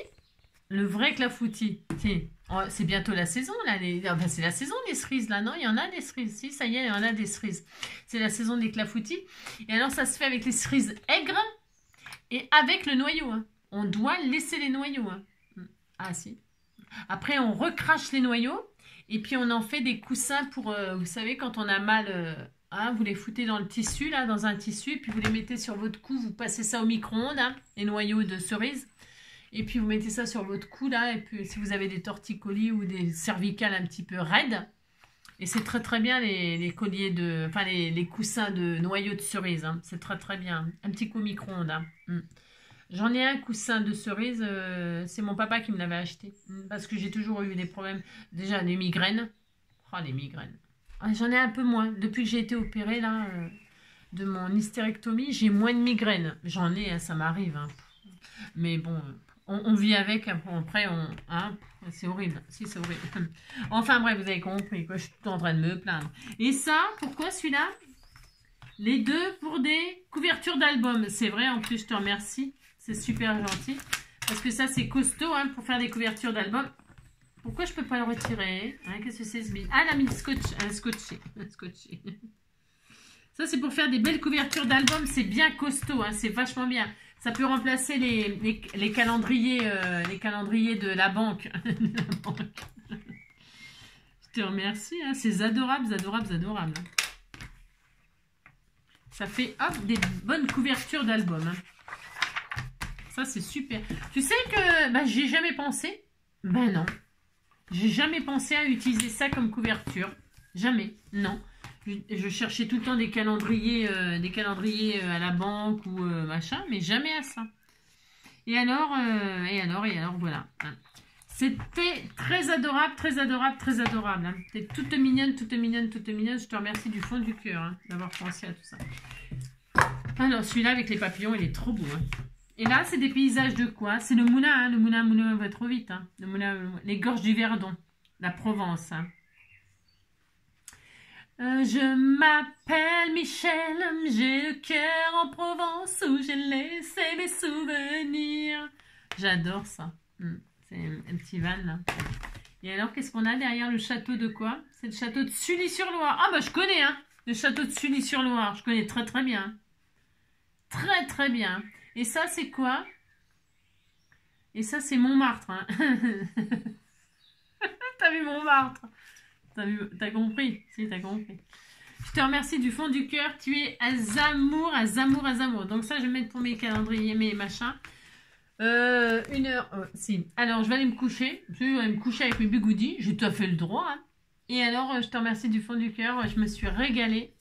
c'est bientôt la saison, là. C'est la saison des cerises, là, non? Il y en a des cerises. Si, ça y est, il y en a des cerises. C'est la saison des clafoutis. Et alors, ça se fait avec les cerises aigres et avec le noyau. Hein. On doit laisser les noyaux. Hein. Ah, si. Après, on recrache les noyaux. Et puis, on en fait des coussins pour, vous savez, quand on a mal... hein, vous les foutez dans le tissu, là, dans un tissu. Et puis, vous les mettez sur votre cou. Vous passez ça au micro-ondes, hein, les noyaux de cerises. Et puis, vous mettez ça sur votre cou, là. Et puis, si vous avez des torticolis ou des cervicales un petit peu raides. Et c'est très, très bien, les colliers de... Enfin, les coussins de noyaux de cerise. Hein. C'est très, très bien. Un petit coup micro-ondes. Hein. J'en ai un coussin de cerise. C'est mon papa qui me l'avait acheté. Parce que j'ai toujours eu des problèmes. Déjà, des migraines. Oh, les migraines. J'en ai un peu moins. Depuis que j'ai été opérée, là, de mon hystérectomie, j'ai moins de migraines. J'en ai, hein, ça m'arrive. Hein. Mais bon... On vit avec, après, hein, c'est horrible. Si, c'est horrible. Enfin, bref, vous avez compris, quoi. Je suis tout en train de me plaindre. Et ça, pourquoi celui-là? Les deux pour des couvertures d'albums. C'est vrai, en plus, je te remercie. C'est super gentil. Parce que ça, c'est costaud, hein, pour faire des couvertures d'albums. Pourquoi je peux pas le retirer? Hein, qu'est-ce que c'est ce bille? Ah, elle a mis le scotch, scotché. Ça, c'est pour faire des belles couvertures d'albums. C'est bien costaud, hein, c'est vachement bien. Ça peut remplacer les calendriers de la banque. Je te remercie. Hein. C'est adorable, adorable, adorable. Ça fait, hop, des bonnes couvertures d'albums. Hein. Ça, c'est super. Tu sais que bah, j'y ai jamais pensé. Ben non. J'ai jamais pensé à utiliser ça comme couverture. Jamais. Non. Je cherchais tout le temps des calendriers à la banque ou machin, mais jamais à ça. Et alors, voilà. C'était très adorable, très adorable, très adorable. Hein. T'es toute mignonne, toute mignonne, toute mignonne. Je te remercie du fond du cœur hein, d'avoir pensé à tout ça. Alors, celui-là avec les papillons, il est trop beau. Hein. Et là, c'est des paysages de quoi? C'est le moulin, hein. Le moulin va trop vite. Hein. Le moulin, les gorges du Verdon, la Provence. Hein. Je m'appelle Michel, j'ai le cœur en Provence où j'ai laissé mes souvenirs. J'adore ça. C'est un petit van là. Et alors, qu'est-ce qu'on a derrière le château de quoi? C'est le château de Sully-sur-Loire. Ah bah je connais, hein. Le château de Sully-sur-Loire. Je connais très très bien. Très très bien. Et ça, c'est quoi? Et ça, c'est Montmartre. Hein. T'as vu mon martre? T'as compris? Si, t'as compris. Je te remercie du fond du cœur. Tu es à Zamour, à Zamour, à Zamour. Donc ça, je vais mettre pour mes calendriers, mes machins. 1h. Si. Alors, je vais aller me coucher. Je vais aller me coucher avec mes bigoudis. J'ai tout à fait le droit. Hein. Et alors, je te remercie du fond du cœur. Je me suis régalée.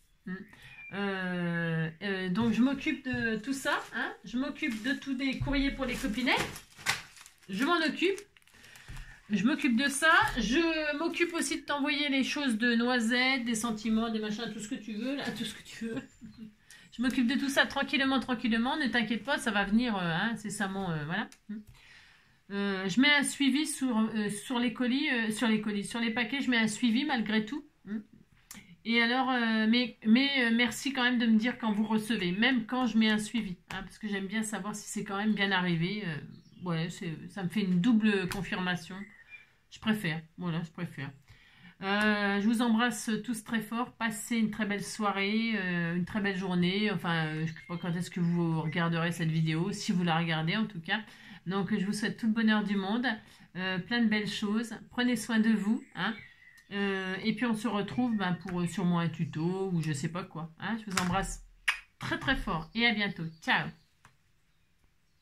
Donc, je m'occupe de tout ça. Hein. Je m'occupe de tous des courriers pour les copinettes. Je m'en occupe. Je m'occupe de ça. Je m'occupe aussi de t'envoyer les choses de noisettes, des sentiments, des machins, tout ce que tu veux. Là, tout ce que tu veux. Je m'occupe de tout ça tranquillement, tranquillement. Ne t'inquiète pas, ça va venir incessamment. Voilà. Je mets un suivi sur les colis, sur les paquets. Je mets un suivi malgré tout. Et alors, mais merci quand même de me dire quand vous recevez, même quand je mets un suivi, hein, parce que j'aime bien savoir si c'est quand même bien arrivé. Ouais, ça me fait une double confirmation. Je préfère, voilà, je préfère. Je vous embrasse tous très fort. Passez une très belle soirée, une très belle journée. Enfin, je ne sais pas quand est-ce que vous regarderez cette vidéo, si vous la regardez en tout cas. Donc, je vous souhaite tout le bonheur du monde, plein de belles choses. Prenez soin de vous, hein. Et puis, on se retrouve pour sûrement un tuto ou je sais pas quoi. Hein. Je vous embrasse très très fort et à bientôt. Ciao!